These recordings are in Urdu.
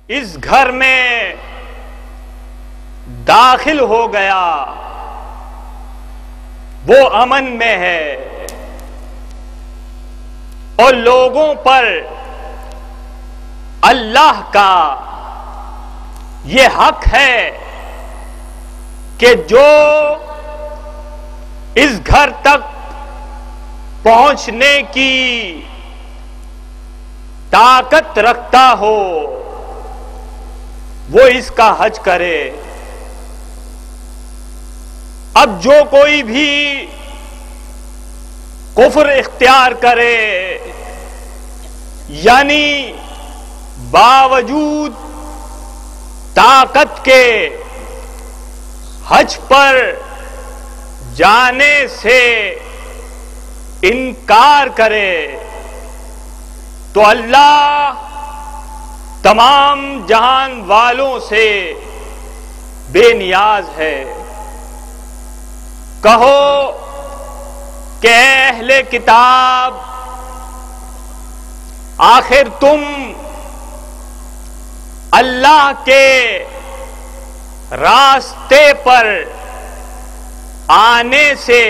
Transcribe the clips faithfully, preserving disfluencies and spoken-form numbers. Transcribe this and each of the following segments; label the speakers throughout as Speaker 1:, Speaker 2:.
Speaker 1: اس گھر میں داخل ہو گیا وہ امن میں ہے اور لوگوں پر اللہ کا یہ حق ہے کہ جو اس گھر تک پہنچنے کی طاقت رکھتا ہو وہ اس کا حج کرے۔ اب جو کوئی بھی کفر اختیار کرے یعنی باوجود طاقت کے حج پر جانے سے انکار کرے تو اللہ تمام جہان والوں سے بے نیاز ہے۔ کہو کہ اے اہل کتاب، آخر تم اللہ کے راستے پر آنے سے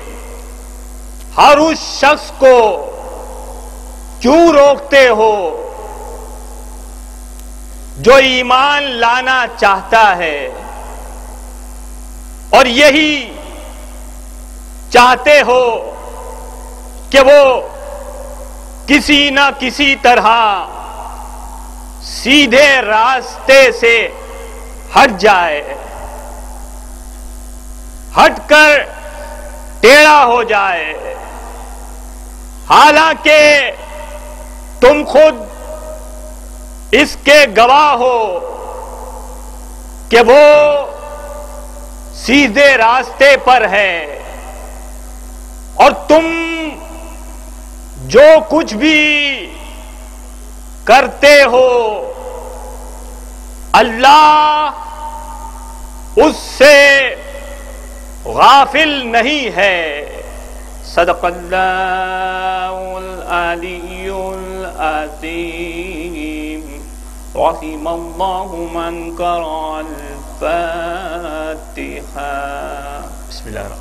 Speaker 1: ہر اس شخص کو کیوں روکتے ہو جو ایمان لانا چاہتا ہے اور یہی چاہتے ہو کہ وہ کسی نہ کسی طرح سیدھے راستے سے ہٹ جائے، ہٹ کر ٹیڑھا ہو جائے، حالانکہ تم خود اس کے گواہ ہو کہ وہ سیدھے راستے پر ہے، اور تم جو کچھ بھی کرتے ہو اللہ اس سے غافل نہیں ہے۔ صدق اللہ العلی العظیم۔ رحم اللہ من قرأ الفاتحہ۔ بسم اللہ الرحمن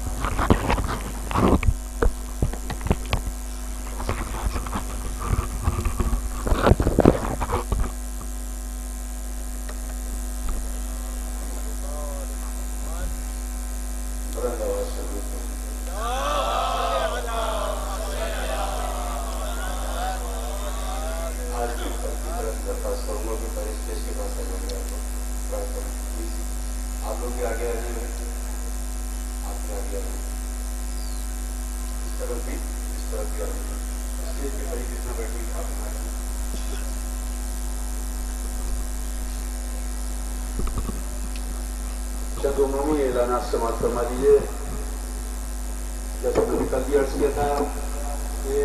Speaker 2: چند عمومی اعلانات سماعت فرما دیجیے۔ جیسے میں نے کل بھی عرض کیا تھا کہ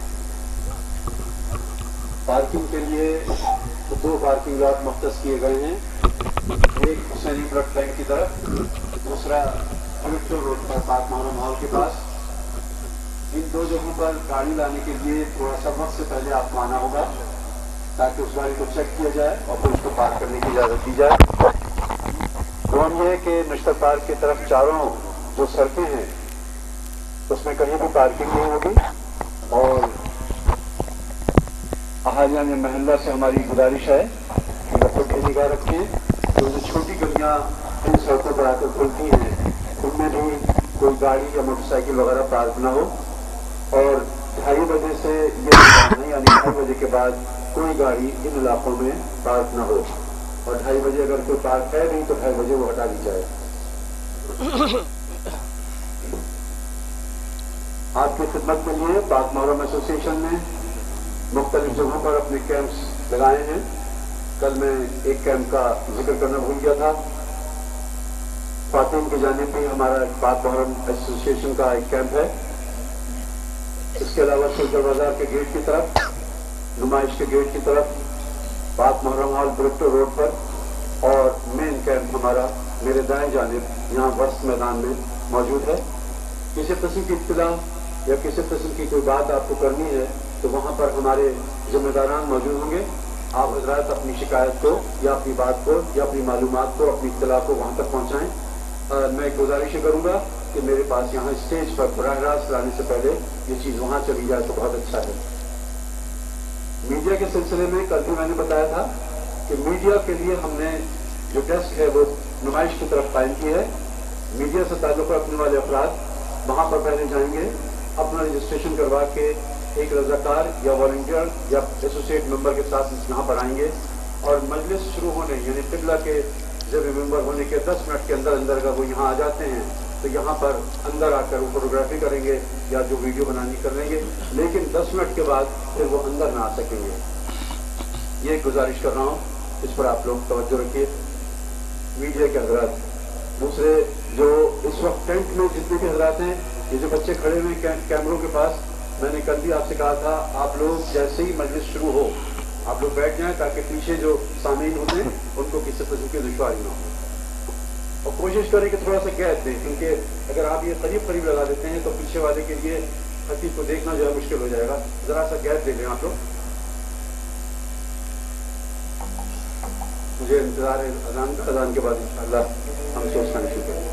Speaker 2: پارکنگ کے لیے دو پارکنگ لاٹ مختص کیے گئے ہیں، ایک حسینی بلڈ بینک کی طرف، دوسرا وکٹور روڈ پر پاک محرم ہال کے پاس۔ ان دو جگہوں پر گاڑی لانے کے لیے تھوڑا سا وقت سے پہلے آپ کو آنا ہوگا تاکہ اس گاڑی کو چیک کیا جائے اور پھر اس کو پارک کرنے کی اجازت دی جائے۔ دوم یہ کہ نشتر پارک کی طرف چاروں جو سڑکیں ہیں اس میں کہیں بھی پارکنگ نہیں ہوگی، اور احالیہ نے محلہ سے ہماری گزارش ہے کہ بچوں کی نگاہ رکھیں، جو چھوٹی گلیاں ان سڑکوں پر آ کر کھلتی ہیں ان میں بھی کوئی گاڑی یا موٹر سائیکل وغیرہ پارک نہ ہو، اور ڈھائی بجے سے یہ نہیں یعنی ڈھائی بجے کے بعد کوئی گاڑی ان علاقوں میں پارک نہ ہو، اور ڈھائی بجے اگر کوئی پارک ہے نہیں تو ڈھائی بجے وہ ہٹا دی جائے۔ آپ کی خدمت کے لیے پاک محرم ایسوسی ایشن نے مختلف جگہوں پر اپنے کیمپس لگائے ہیں۔ کل میں ایک کیمپ کا ذکر کرنا بھول گیا تھا۔ خواتین کی جانب بھی ہمارا پاک محرم ایسوسی ایشن کا ایک کیمپ ہے۔ اس کے علاوہ سلطان بازار کے گیٹ کی طرف، نمائش کے گیٹ کی طرف، پاک محرم ہال بریکٹو روڈ پر، اور مین کیمپ ہمارا میرے دائیں جانب یہاں وسط میدان میں موجود ہے۔ کسی قسم کی اطلاع یا کسی قسم کی کوئی بات آپ کو کرنی ہے تو وہاں پر ہمارے ذمہ داران موجود ہوں گے، آپ حضرات اپنی شکایت کو یا اپنی بات کو یا اپنی معلومات کو اپنی اطلاع کو وہاں تک پہنچائیں. میں ایک گزارش کروں گا کہ میرے پاس یہاں اسٹیج پر براہ راست لانے سے پہلے یہ چیز وہاں چلی جائے تو بہت اچھا ہے. میڈیا کے سلسلے میں کل بھی میں نے بتایا تھا کہ میڈیا کے لیے ہم نے جو ڈیسک ہے وہ نمائش کی طرف قائم کی ہے. میڈیا سے تعلق رکھنے والے افراد وہاں پر پہلے جائیں گے, اپنا رجسٹریشن کروا کے ایک رضاکار یا والنٹیئر یا ایسوسیٹ ممبر کے ساتھ یہاں پر آئیں گے, اور مجلس شروع ہونے یعنی قبلہ کے جب ممبر ہونے کے دس منٹ کے اندر اندر اگر وہ یہاں آ جاتے ہیں تو یہاں پر اندر آ کر وہ فوٹوگرافی کریں گے یا جو ویڈیو بنانی کر لیں گے, لیکن دس منٹ کے بعد پھر وہ اندر نہ آ سکیں گے. یہ ایک گزارش کر رہا ہوں, اس پر آپ لوگ توجہ رکھیے میڈیا کے حضرات. دوسرے جو اس وقت ٹینٹ میں جتنے بھی حضرات ہیں, یہ جو بچے کھڑے ہوئے کیمروں کے پاس, میں نے کل بھی آپ سے کہا تھا آپ لوگ جیسے ہی مجلس شروع ہو آپ لوگ بیٹھ جائیں تاکہ پیچھے جو سامعین ہوتے ہیں ان کو کسی قسم کی دشواری نہ ہو, اور کوشش کریں کہ تھوڑا سا گیپ دیں, کیونکہ اگر آپ یہ قریب قریب لگا دیتے ہیں تو پیچھے والے کے لیے خطیب کو دیکھنا جو ہے مشکل ہو جائے گا. ذرا سا گیپ دے دیں آپ لوگ. مجھے انتظار ہے اذان کا, اذان کے بعد انشاءاللہ ہم سوچنا شروع کریں.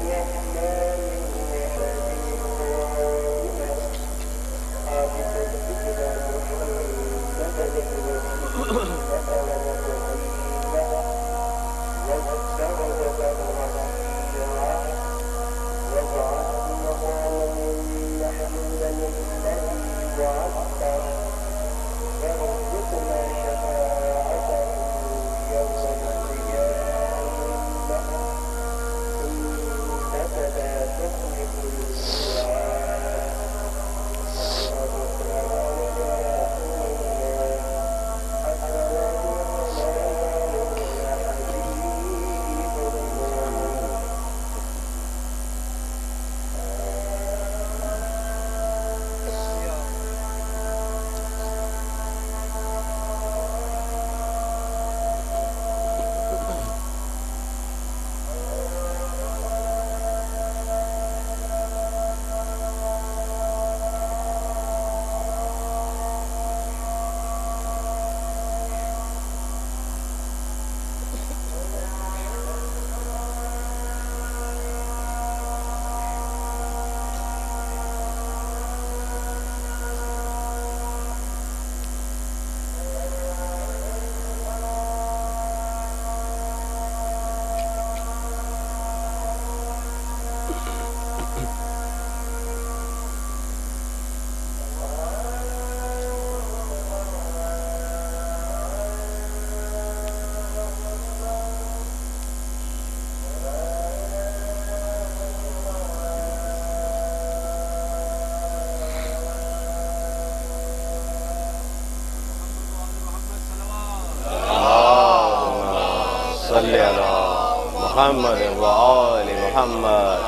Speaker 1: صلی اللہ محمد وآل محمد.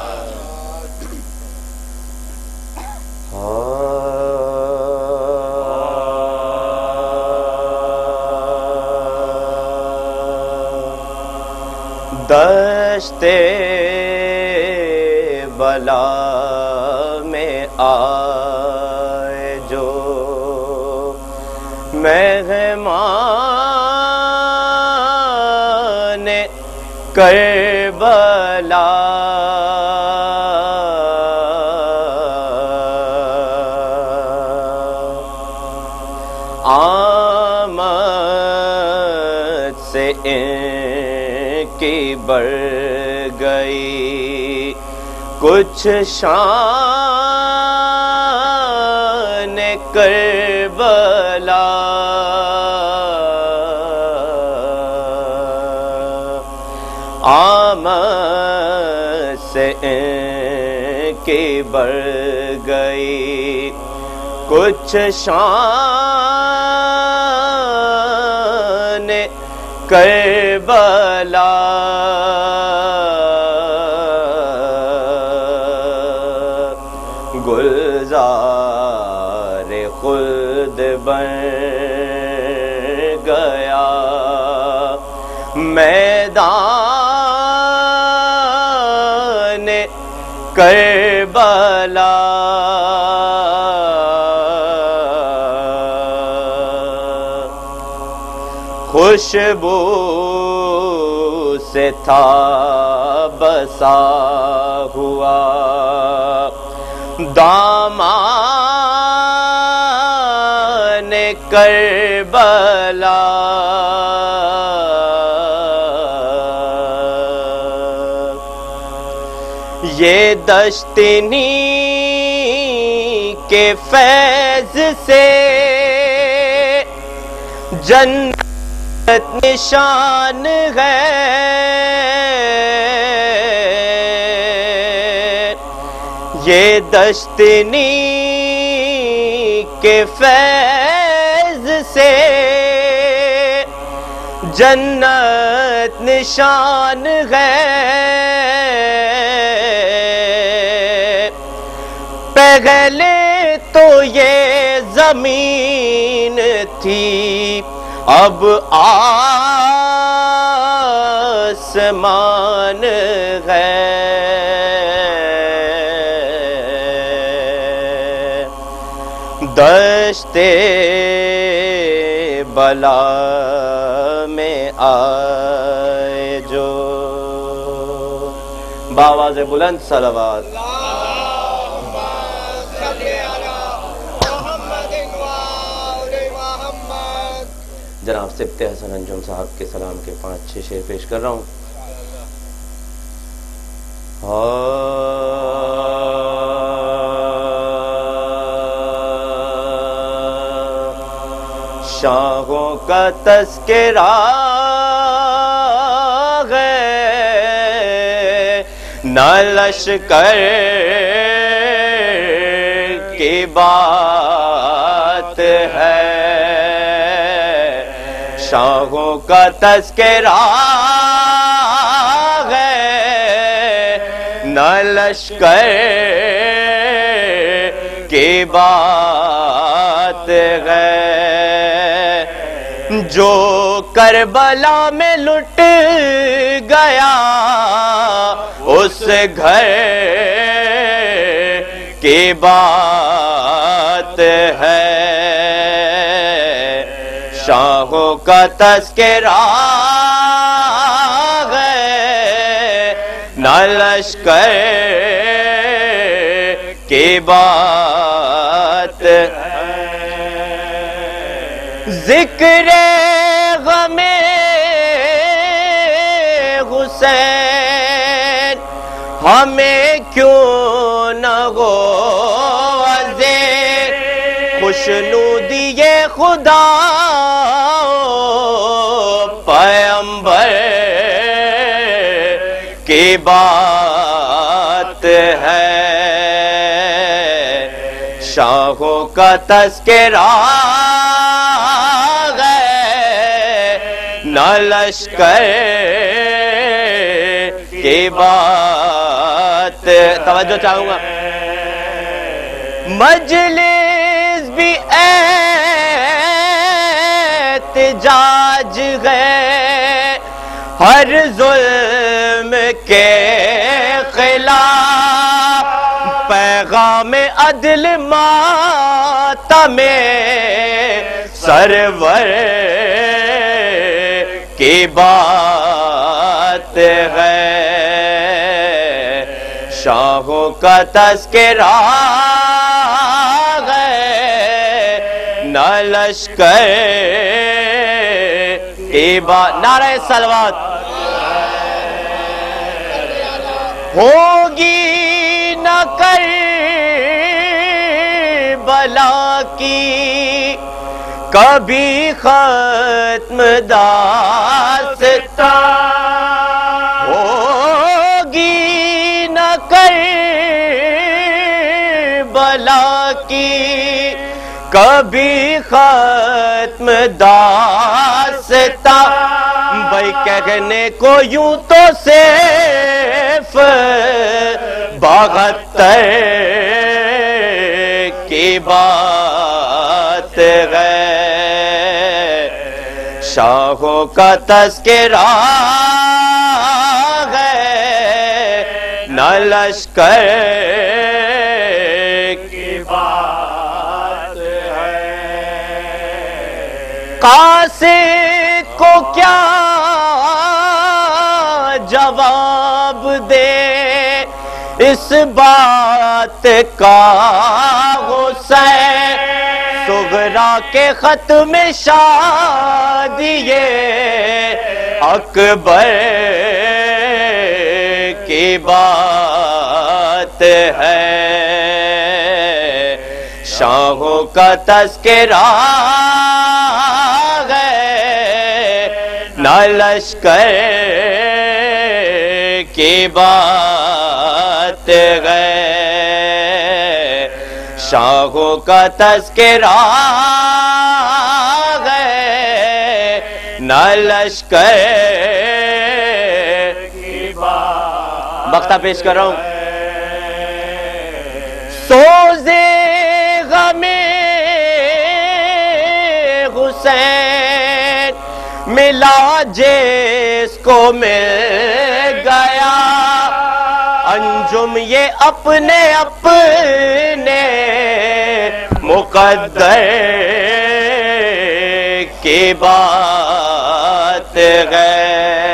Speaker 1: دشت بلا میں آئے جو مہمان کربلا آمد سے ان کی بڑھ گئی کچھ شان کربلا. آمد سے ان کی بڑھ گئی کچھ شان کربلا. گلزار خود بن گیا میدان کربلا. خود خوشبو سے تھا بسا ہوا دامان کربلا، یہ دشتنی کے فیض سے جنت نشان ہے، یہ دشتنی کے فیض سے جنت نشان ہے، پہلے تو یہ زمین تھی اب آسمان ہے، دشت بلا میں آئے جو بآواز بلند صلوات۔ جناب سبت حسن انجم صاحب کے سلام کے پانچ چھ شعر پیش کر رہا ہوں۔ شاہوں کا تذکرہ ہے نہ لشکر کی بات ہے، شاہوں کا تذکرہ ہے نہ لشکر کی بات ہے، جو کربلا میں لٹ گیا اس گھر کی بات ہے، شاہوں کا تذکرہ ہے نہ لشکر کی بات ہے، ذکر غم حسین ہمیں کیوں نہ ہو عزیز، خوشنودی خدا پیغمبر کی بات ہے، شاہوں کا تذکرہ ہے نہ لشکر کی بات۔ توجہ چاہوں گا، مجلس بھی احتجاج ہے ہر ظلم کے خلاف، پیغام عدل ماتم سرور کی بات ہے، شاہوں کا تذکرہ ہے نہ لشکر کی بات۔ نعرہ صلوات۔ ہوگی نہ کربلا کی کبھی ختم داستان، ہوگی نہ کربلا کی کبھی ختم داستان، بھائی کہنے کو یوں تو صرف بہتر کی بات ہے، شاہوں کا تذکرہ ہے نہ لشکر کی بات ہے، قاصد کو کیا جواب دے اس بات کا حسین صغرا کے ختم شادی اکبر کی بات ہے شاہوں کا تذکرہ ہے نہ لشکر کی بات ہے شاہوں کا تذکرہ ہے نہ لشکر کی بات بختہ پیش کر رہا ہوں سوزے غم حسین ملا جس کو مل گیا انجم یہ اپنے اپنے مقدر کی بات ہے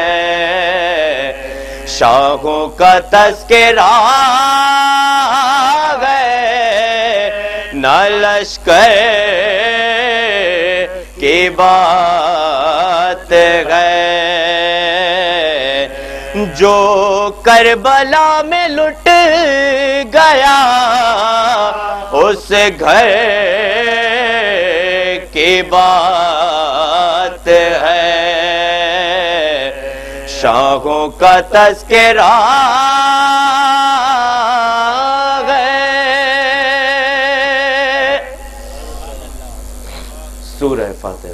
Speaker 1: شاہوں کا تذکرہ ہے نہ لشکر کی بات ہے جو کربلا میں لٹ گیا اس گھر کی بات ہے شاہوں کا تذکرہ ہے سورہ فاتحہ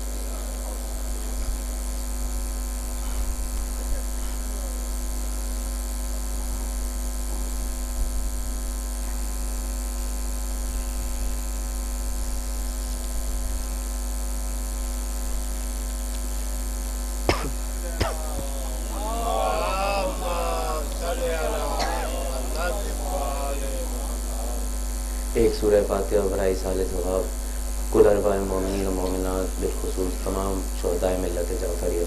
Speaker 1: ایک سورہ فاتحہ برائے سال ثواب کل ارباء مومنین و مومنات بالخصوص تمام شہدائے ملت جعفریہ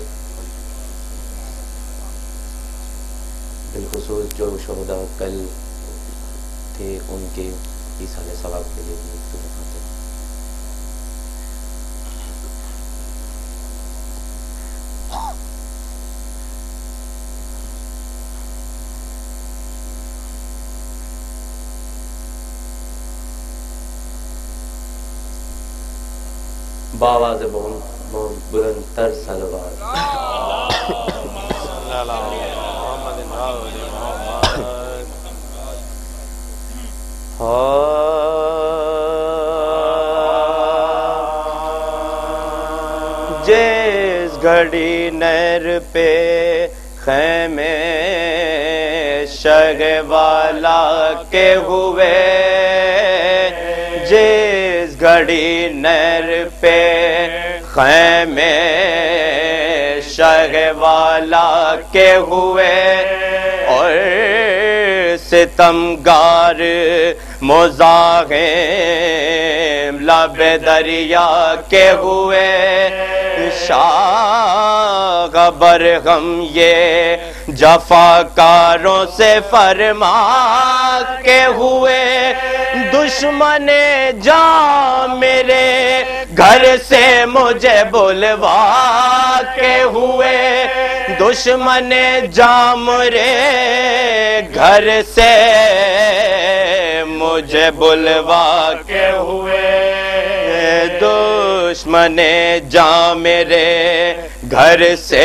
Speaker 1: بالخصوص جو شہداء کل تھے ان کے ایصال ثواب کے لیے سورہ فاتحہ باواز بلند تر صلوات جس گھڑی نہر پہ خیمے شگ والا کے ہوئے جس گھڑی نہر پہ خیمے شگ والا کے ہوئے اور ستمگار مزاحم لب دریا کے ہوئے شاہ برغم یہ جفاکاروں سے فرما کے ہوئے دشمن جاں میرے گھر سے مجھے بلوا کے ہوئے دشمن جاں میرے گھر سے مجھے بلوا کے ہوئے دشمن جاں میرے گھر سے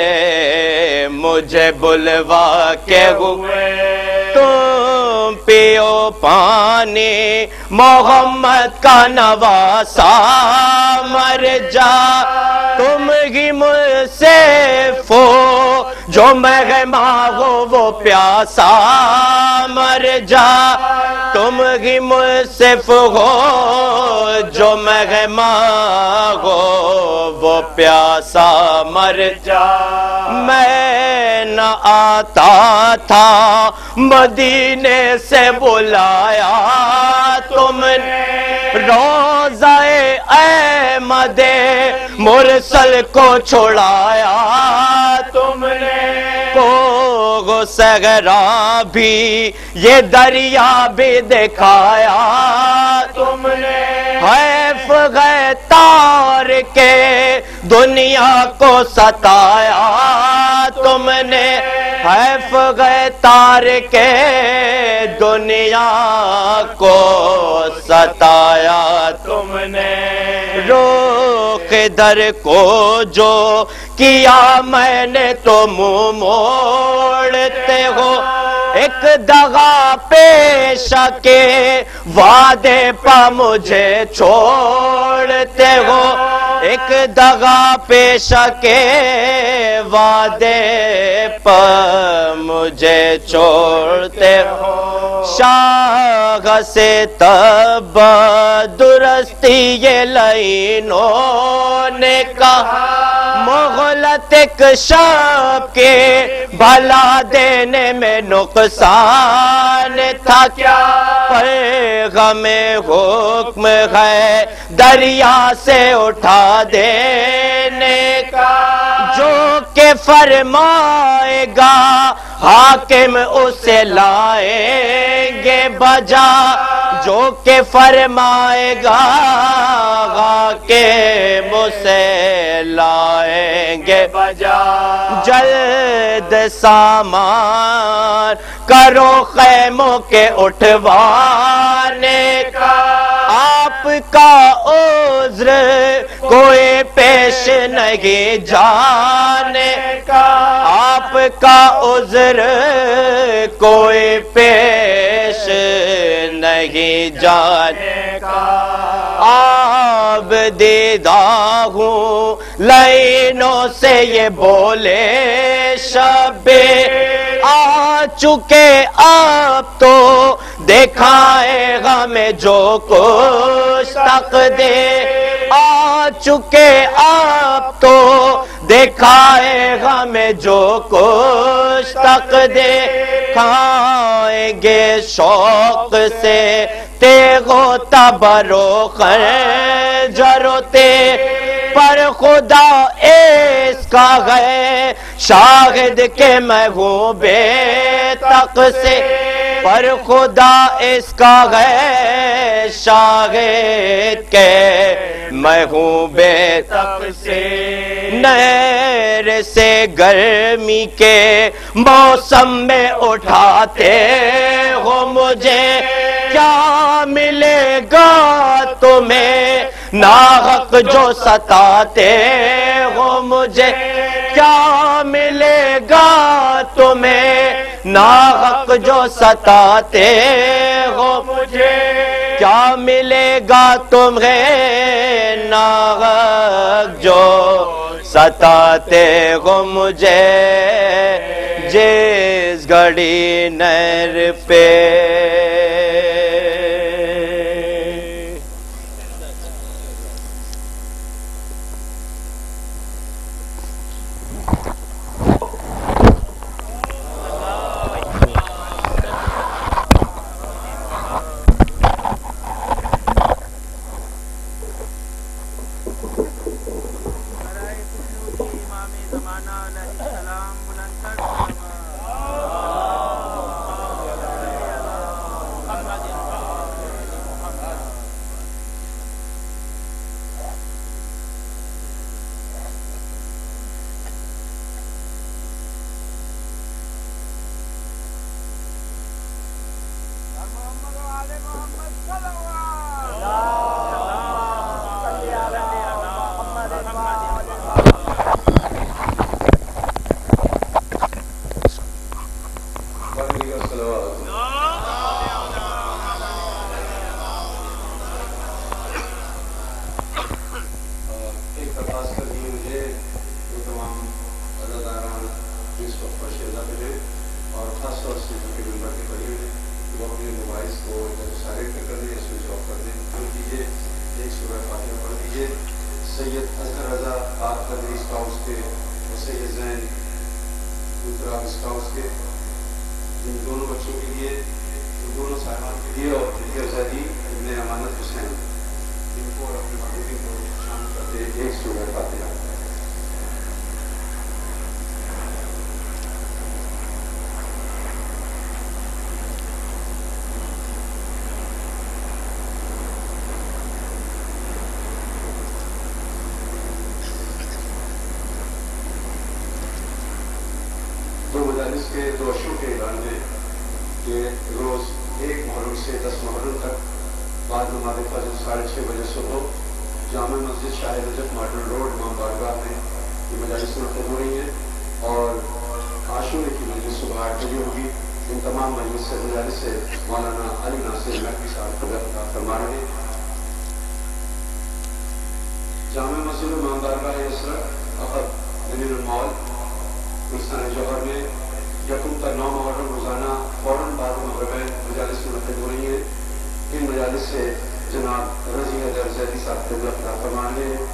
Speaker 1: مجھے بلوا کے ہوئے تم پیو پانی محمد کا نواسا مر جا تم ہی مصیف ہو جو مہماں ہو وہ پیاسا مر جا تم ہی مصیف ہو جو مہماں ہو وہ پیاسا مر جا میں نہ آتا تھا مدینے سے بلایا تم نے روضہ احمد
Speaker 3: مرسل کو چھڑایا تم نے، کو صحرا بھی یہ دریا بھی دکھایا تم نے، حیف گئے تار کے دنیا کو ستایا تم نے، حیف گئے تار کے دنیا کو ستایا تم نے، روک در کو جو کیا میں نے تو منہ موڑتے ہو، ایک دغا پیش کے وعدے پا مجھے چھوڑتے ہو، ایک دغا پیش کے وعدے پا مجھے چھوڑتے ہو، شاہ سے تب درستی یہ لائنوں نے کہا، مغلط ایک شب کے بھلا دینے میں نقصان تھا کیا، پیغام حکم ہے دریا سے اٹھا دینے کا، جو کہ فرمائے گا حاکم اسے لائیں گے بجا، جو کہ فرمائے گا حاکم اسے لائیں گے بجا، جلد سامان کرو خیموں کے اٹھوانے کا، آپ کا عذر کوئی پیش نہیں جانے کا، آپ کا عذر کوئی پیش نہیں جانے کا، آب دیدہ ہوں لائنوں سے یہ بولے شب آ چکے، اب تو دکھائے گا میں جو کچھ تک دے، آ چکے اب تو دکھائے گا میں جو کچھ تک دے، کھائیں گے شوق سے تیغ و تبر و خنجر و تیر، پر خدا اس کا ہے شاہد کہ میں ہوں بے تک سے، پر خدا اس کا ہے شاہد کہ میں ہوں بے تک سے، نہر سے گرمی کے موسم میں اٹھاتے ہو مجھے، کیا ملے گا تمہیں ناحق جو ستاتے ہو مجھے، کیا ملے گا تمہیں ناحق جو ستاتے ہو مجھے، کیا ملے گا تمہیں ناحق جو ستاتے ہو مجھے، جس گھڑی نہر پہ
Speaker 2: ان کو اور اپنی مددی کو شامل کرتے ایک سورہ فاتحہ. مجالس کے دو اشروں کے اعلان ہے کہ روز ایک محرم سے دس محرم تک بعد نماز فجر ساڑھے چھ بجے صبح جامع مسجد شاہ نجف ماڈل روڈ امام بارگاہ میں یہ مجالس منعقد ہو رہی ہیں اور عاشورے کی مجلس صبح آٹھ بجے ہوگی. ان تمام مجلس سے مجالس سے مولانا علی ناصر نقوی صاحب خبر فرما رہے ہیں. جامع مسجد امام بارگاہ اسرت احد دلیل المول گلستان جوہر میں یکم تا نو محرم روزانہ فوراً بعد مغرب مجالس منعقد ہو رہی ہیں. ان مجالس سے جناب رضی حیدر زیدی صاحب خدمت عطا فرما رہے ہیں.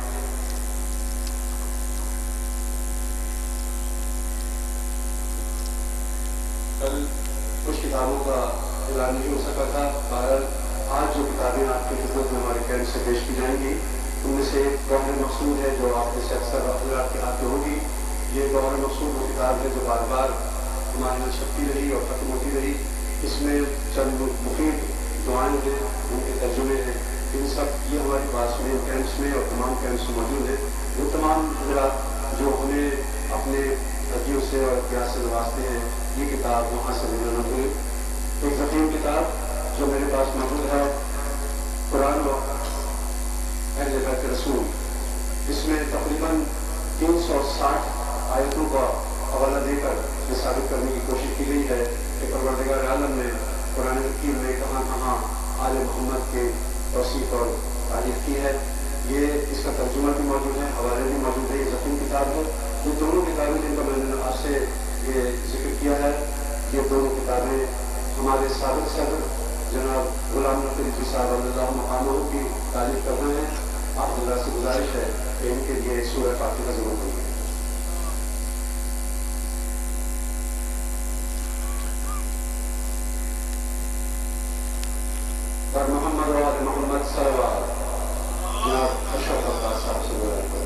Speaker 2: کل کچھ کتابوں کا اعلان نہیں ہو سکا تھا. بہرحال آج جو کتابیں آپ کی خدمت میں ہمارے کیمپ سے پیش کی جائیں گی ان میں سے ایک گوہر مقصود ہے جو آپ میں سے اکثر حضرات کے ہاتھ میں ہوگی. یہ گوہر مقصود وہ کتاب ہے جو بار بار ہمارے یہاں چھپتی رہی اور ختم ہوتی رہی. اس میں چند مفید دعائیں ہیں, ان کے ترجمے ہیں. ان سب یہ ہمارے پاس میں کیمپس میں اور تمام کیمپس میں موجود ہیں. وہ تمام حضرات جو ہمیں اپنے ہدیوں سے اور احتیاط سے نوازتے ہیں یہ کتاب وہاں سے لینا نہ بھولیں. ایک ضخیم کتاب جو میرے پاس موجود ہے قرآن و اہل بیت رسول. اس میں تقریباً تین سو ساٹھ آیتوں کا حوالہ دے کر یہ ثابت کرنے کی کوشش کی گئی ہے کہ پروردگار عالم نے قرآن حکیم میں کہاں کہاں آل محمد کے توصیف اور تعریف کی ہے. یہ اس کا ترجمہ بھی موجود ہے, حوالے بھی موجود ہے. یہ ضخیم کتاب ہے. یہ دونوں کتابیں جن کا میں نے آپ سے یہ ذکر کیا ہے یہ دونوں کتابیں ہمارے سابق صدر جناب غلام نبی رضوی صاحب اللہ مقامہ کی تعریف کر رہے ہیں. آپ حضرات سے گزارش ہے کہ ان کے لیے سورہ فاتحہ ضرور پڑھیں. پر محمد و آل محمد صلوات جناب اشرف عباس صاحب سے گزارش کریں.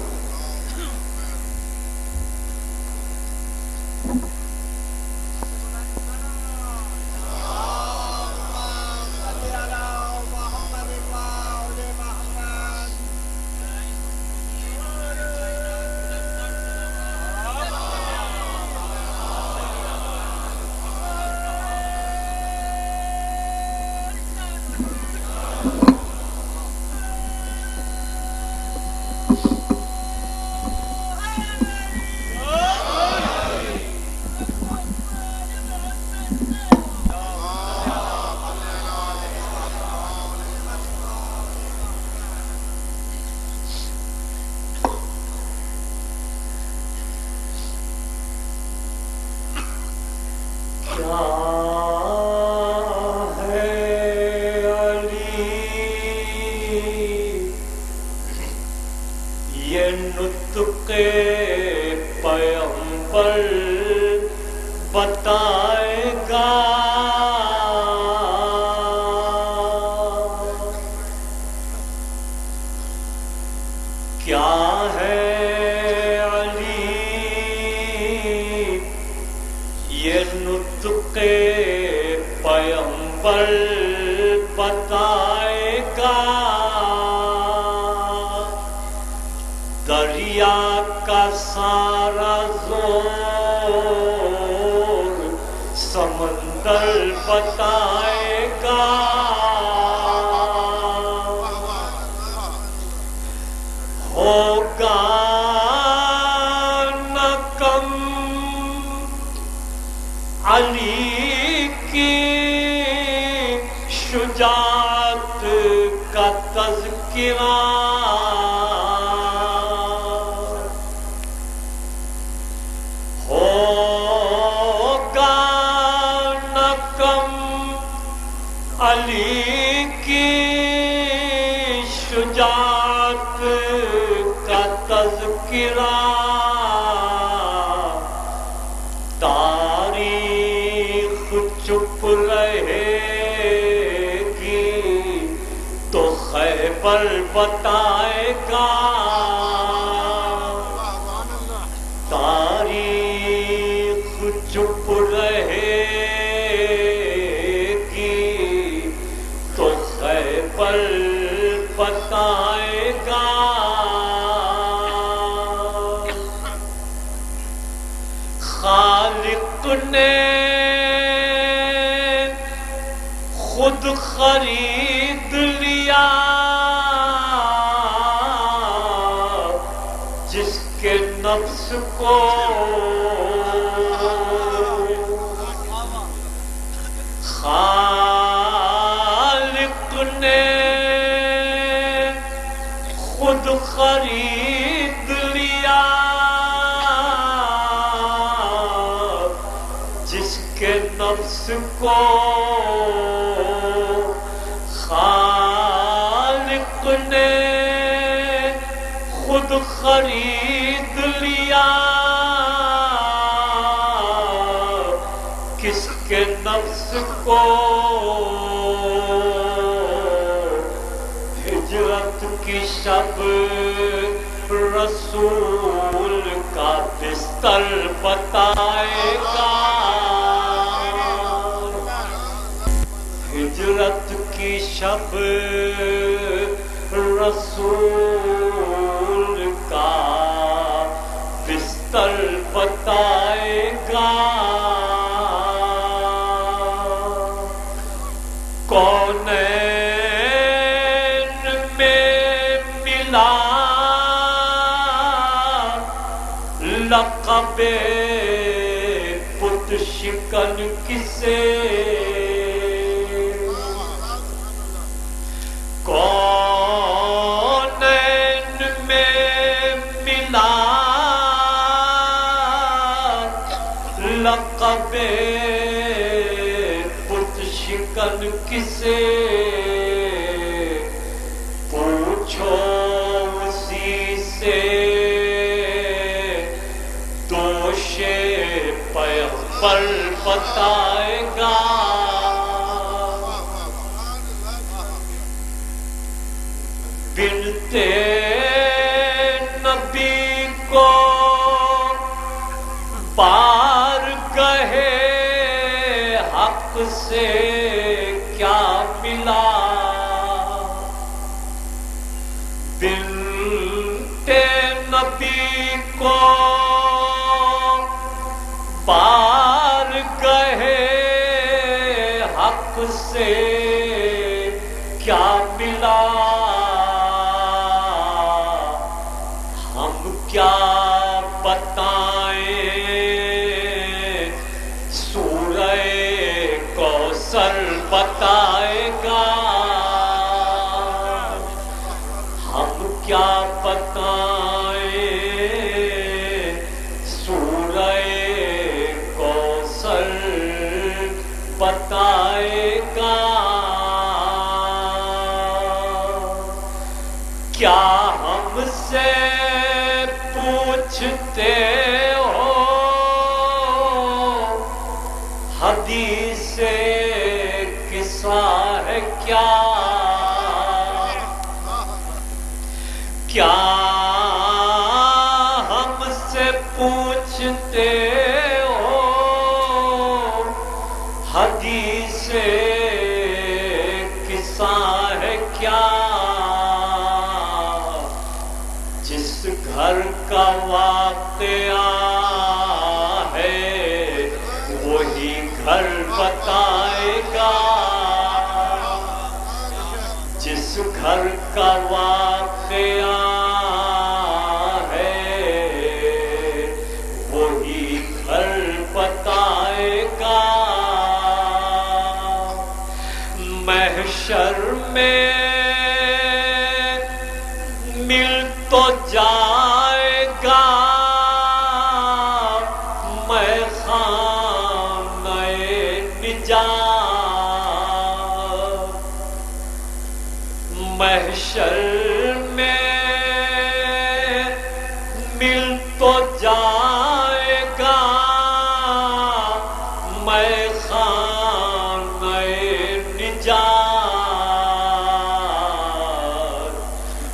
Speaker 4: پر
Speaker 3: بتائے گا تاریخ چپ رہے گی تو خیبر بتائے گا خالق نے خود خرید لیا جس کے نفس کو خالق نے خود خرید لیا جس کے نفس کو خالق نے خود خرید لیا کس کے نفس کو ہجرت کی شب رسول کا بستر بتائے گا ہجرت کی شب رسول کا بستر بتائے گا کونین میں ملا لقب بت شکن کسے کونین میں ملا لقب بت شکن کسے پوچھو اسی سے دوش پیغمبر بتائے گا بنتے نبی کو پار گہے حق سے کیا ملا بنتے نبی کو پار گہے حق سے کیا ملا کیا بتائیں سورہ کوثر بتائے گا ہم کیا بتائیں سورہ کوثر بتائے گا کیا ہم سے پوچھتے ہو حدیث قصہ ہے کیا کیا ہم سے پوچھتے ہو حدیث قصہ ہے کیا جس گھر کا واقعہ ہے وہی گھر بتائے گا جس گھر کا واقعہ ہے وہی گھر بتائے گا محشر میں مل تو جائے گا میں خانہ نجات محشر میں مل تو جائے گا میں خانہ نجات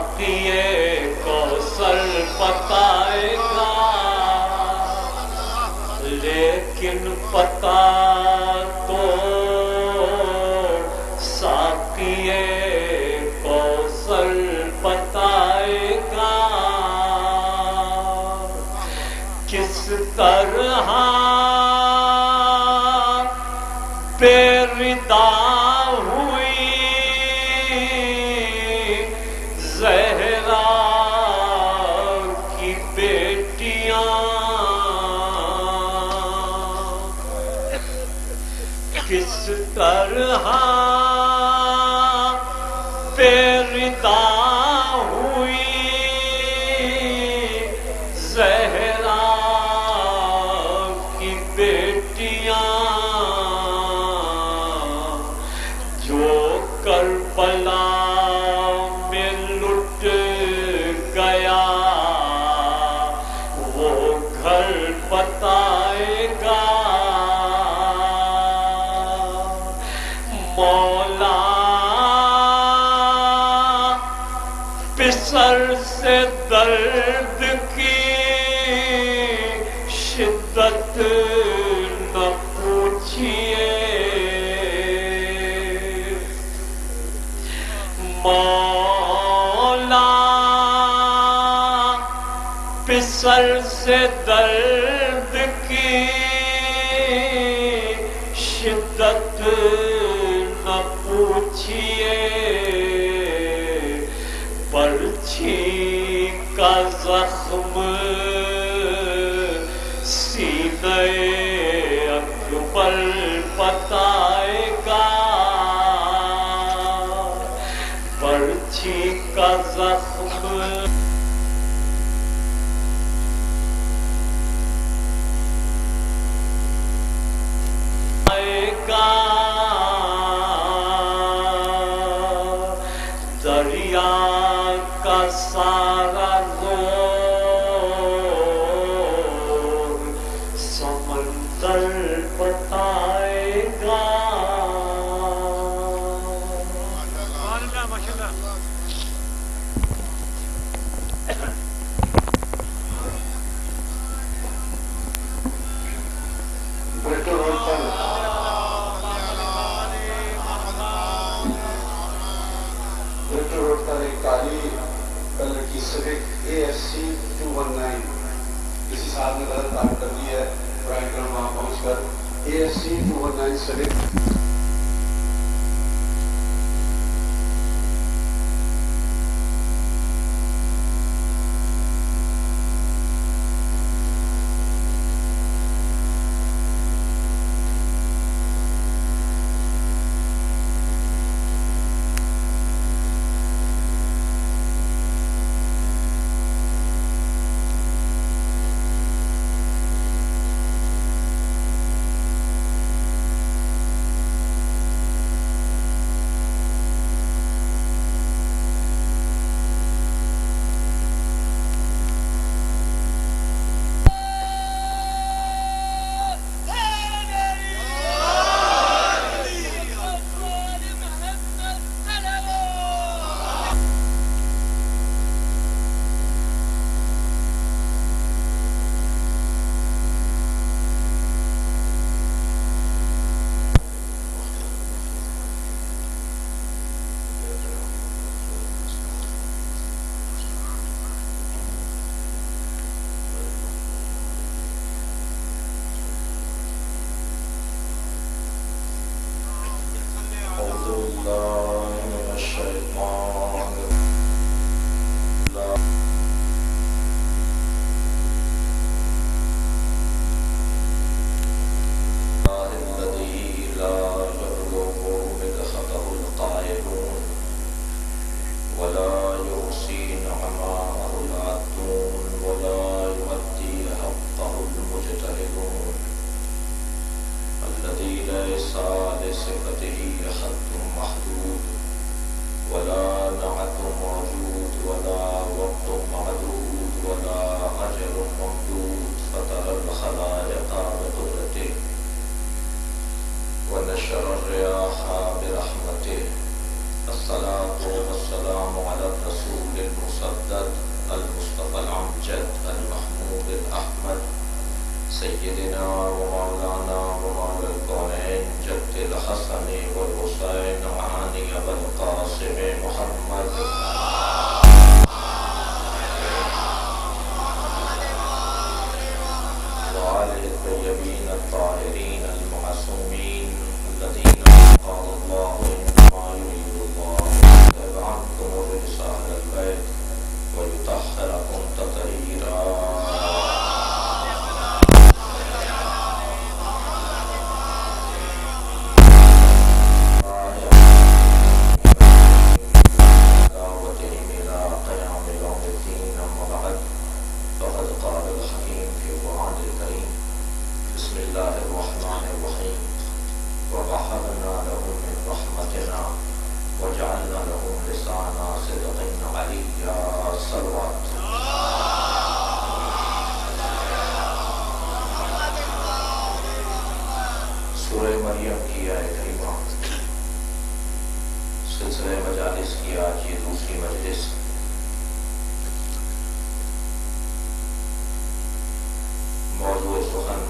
Speaker 3: ساقیے کوثر بتائے گا، لیکن پتا تو ساقیے کوثر بتائے گا کس طرح پیردا ہوئی زہرا کی بیٹیاں، کس طرح پیردا ہوئی زہرا کی بیٹیاں، جو کربلا میں لٹ گیا وہ گھر بتائے گا، مولا پسر سے درد کی شدت نہ پوچھئے، مولا پسر سے درد کی شدت نہ پوچھئے، برچھی کا زخم سینہ اکبر بتائے گا، برچھی کا زخم آئے گا، دریا کا سارا زور سمندر بتائے گا،
Speaker 2: بریٹو روڈ پر بریٹو روڈ پر ایک کالی کلر کی Civic A S C two one nine کسی صاحب نے غلط کام کر دی ہے، برائے کرم وہاں پہنچ کر A S C two one nine Civic
Speaker 4: सलवात। सूरह मरियम की आयत करीमा, सिलसिले मजालिस की आज ये दूसरी मजलिस। मौजूद सुखन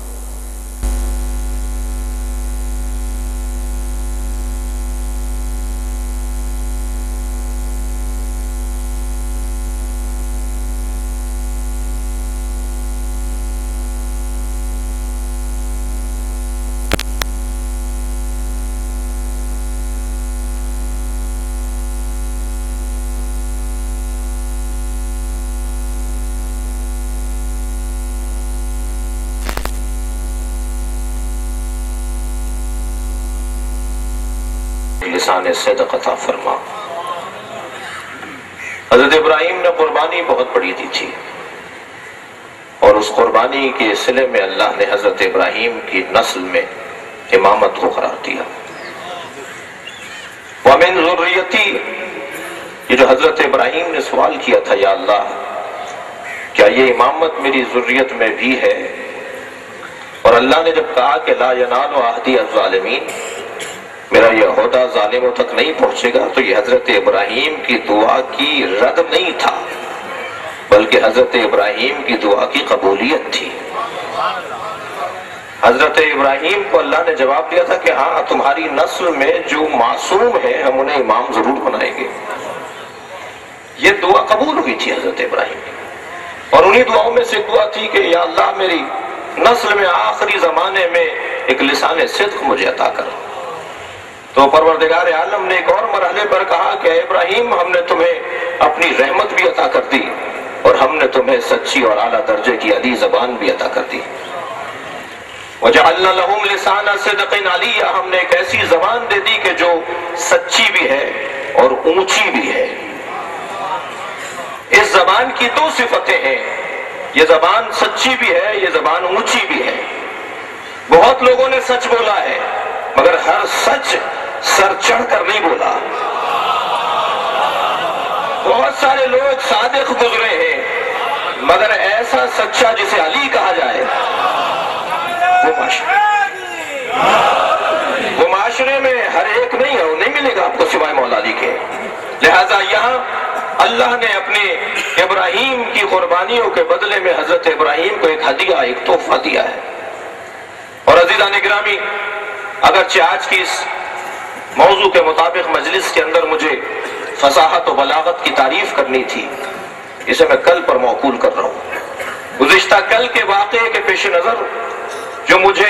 Speaker 4: लिसान सदक़ अता फरमा। हज़रत इब्राहीम ने कुर्बानी बहुत बड़ी दी थी और उस कुर्बानी के सिले में अल्लाह ने हज़रत इब्राहीम की नस्ल में इमामत को करार दिया। वमिन ज़ुर्रियती, ये जो हज़रत इब्राहीम ने सवाल किया था, या अल्लाह क्या ये इमामत मेरी ज़ुर्रियत में भी है? और अल्लाह ने जब कहा कि ला यनालु अहदी अज़्ज़ालिमीन, मेरा यह ओहदा जालिमों तक नहीं पहुंचेगा, तो यह हजरत इब्राहीम की दुआ की रद नहीं था, बल्कि हजरत इब्राहीम की दुआ की कबूलियत थी। हजरत इब्राहीम को अल्लाह ने जवाब दिया था कि हाँ, तुम्हारी नस्ल में जो मासूम है हम उन्हें इमाम जरूर बनाएंगे। ये दुआ कबूल हुई थी हजरत इब्राहीम की, और उन्हीं दुआओं में से दुआ थी कि या अल्लाह मेरी नस्ल में आखिरी जमाने में एक लिसान सिद्क मुझे अता कर। तो परवरदिगार आलम ने एक और मरहले पर कहा कि इब्राहीम, हमने तुम्हें अपनी रहमत भी अता कर दी और हमने तुम्हें सच्ची और आला दर्जे की अली जबान भी अता कर दी। वजअलना लहुम लिसाना सिद्क़िन अलिय्या, हमने एक ऐसी जबान दे दी कि जो सच्ची भी है और ऊंची भी है। इस जबान की दो सिफतें हैं, ये जबान सच्ची भी है, ये जबान ऊंची भी है। बहुत लोगों ने सच बोला है, मगर हर सच सर चढ़कर नहीं बोला। बहुत सारे लोग सादिक गुजरे हैं, मगर ऐसा सच्चा जिसे अली कहा जाए वो माशरे वो माशरे में हर एक नहीं है, वो नहीं मिलेगा आपको सिवाय मौला अली के। लिहाजा यहाँ अल्लाह ने अपने इब्राहीम की कुर्बानियों के बदले में हजरत इब्राहीम को एक हदिया, एक तोहफा दिया है। और अजीज़ान गिरामी, अगरचे आज की इस मौजू के मुताबिक मजलिस के अंदर मुझे फसाहत और बलागत की तारीफ करनी थी, इसे मैं कल पर मौकूल कर रहा हूँ। गुज़िश्ता कल के वाक़े के पेश नज़र जो मुझे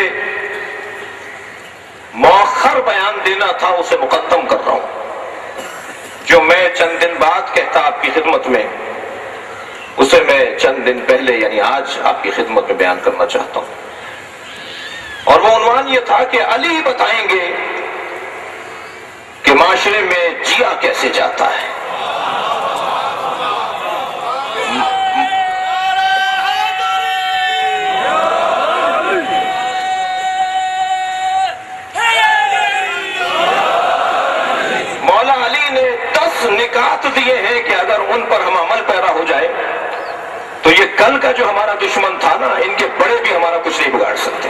Speaker 4: मौखर बयान देना था उसे मुकद्दम कर रहा हूँ। जो मैं चंद दिन बाद कहता आपकी खिदमत में, उसे मैं चंद दिन पहले यानी आज आपकी खिदमत में बयान करना चाहता हूँ। और वो उन्वान ये था कि अली बताएंगे कि माशरे में जिया कैसे जाता है। मौला अली ने दस निकात दिए हैं कि अगर उन पर हम अमल पैरा हो जाए तो ये कल का जो हमारा दुश्मन था ना, इनके बड़े भी हमारा कुछ नहीं बिगाड़ सकते।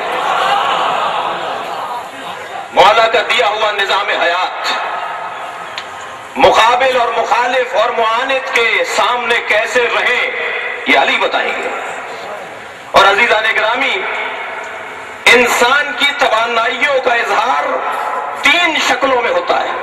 Speaker 4: मौला का दिया हुआ निजाम हयात मुकाबिल और मुखालिफ और मुआनिद के सामने कैसे रहे, ये अली बताएंगे। और अजीज़ान गिरामी, इंसान की तवानाइयों का इजहार तीन शक्लों में होता है।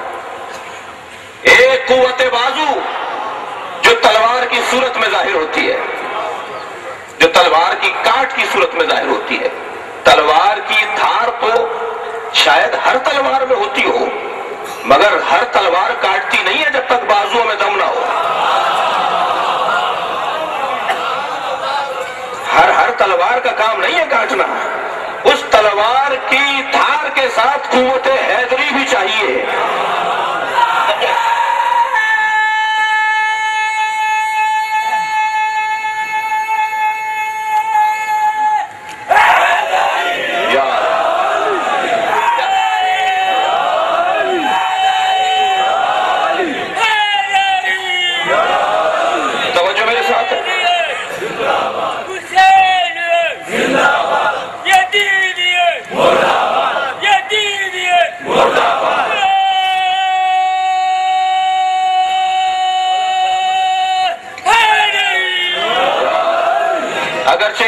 Speaker 4: एक कुव्वत बाजू जो तलवार की सूरत में जाहिर होती है, जो तलवार की काट की सूरत में जाहिर होती है। तलवार की धार तो शायद हर तलवार में होती हो, मगर हर तलवार काटती नहीं है जब तक बाजुओं में दम ना हो। हर हर तलवार का काम नहीं है काटना, उस तलवार की धार के साथ कुव्वत हैदरी भी चाहिए।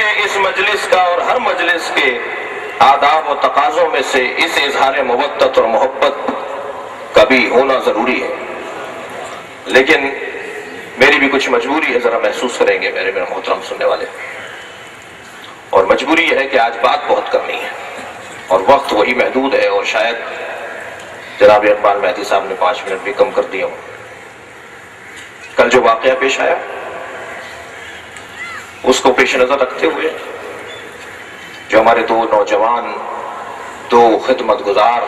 Speaker 4: اس مجلس کا اور ہر مجلس کے آداب و تقاضوں میں سے اس اظہار مودت اور محبت کا بھی ہونا ضروری ہے، لیکن میری بھی کچھ مجبوری ہے، ذرا محسوس کریں گے میرے میرے محترم سننے والے، اور مجبوری یہ ہے کہ آج بات بہت کرنی ہے اور وقت وہی محدود ہے، اور شاید جناب اقبال مہدی صاحب نے پانچ منٹ بھی کم کر دیا ہوں۔ کل جو واقعہ پیش آیا اس کو پیش نظر رکھتے ہوئے جو ہمارے دو نوجوان، دو خدمت گزار،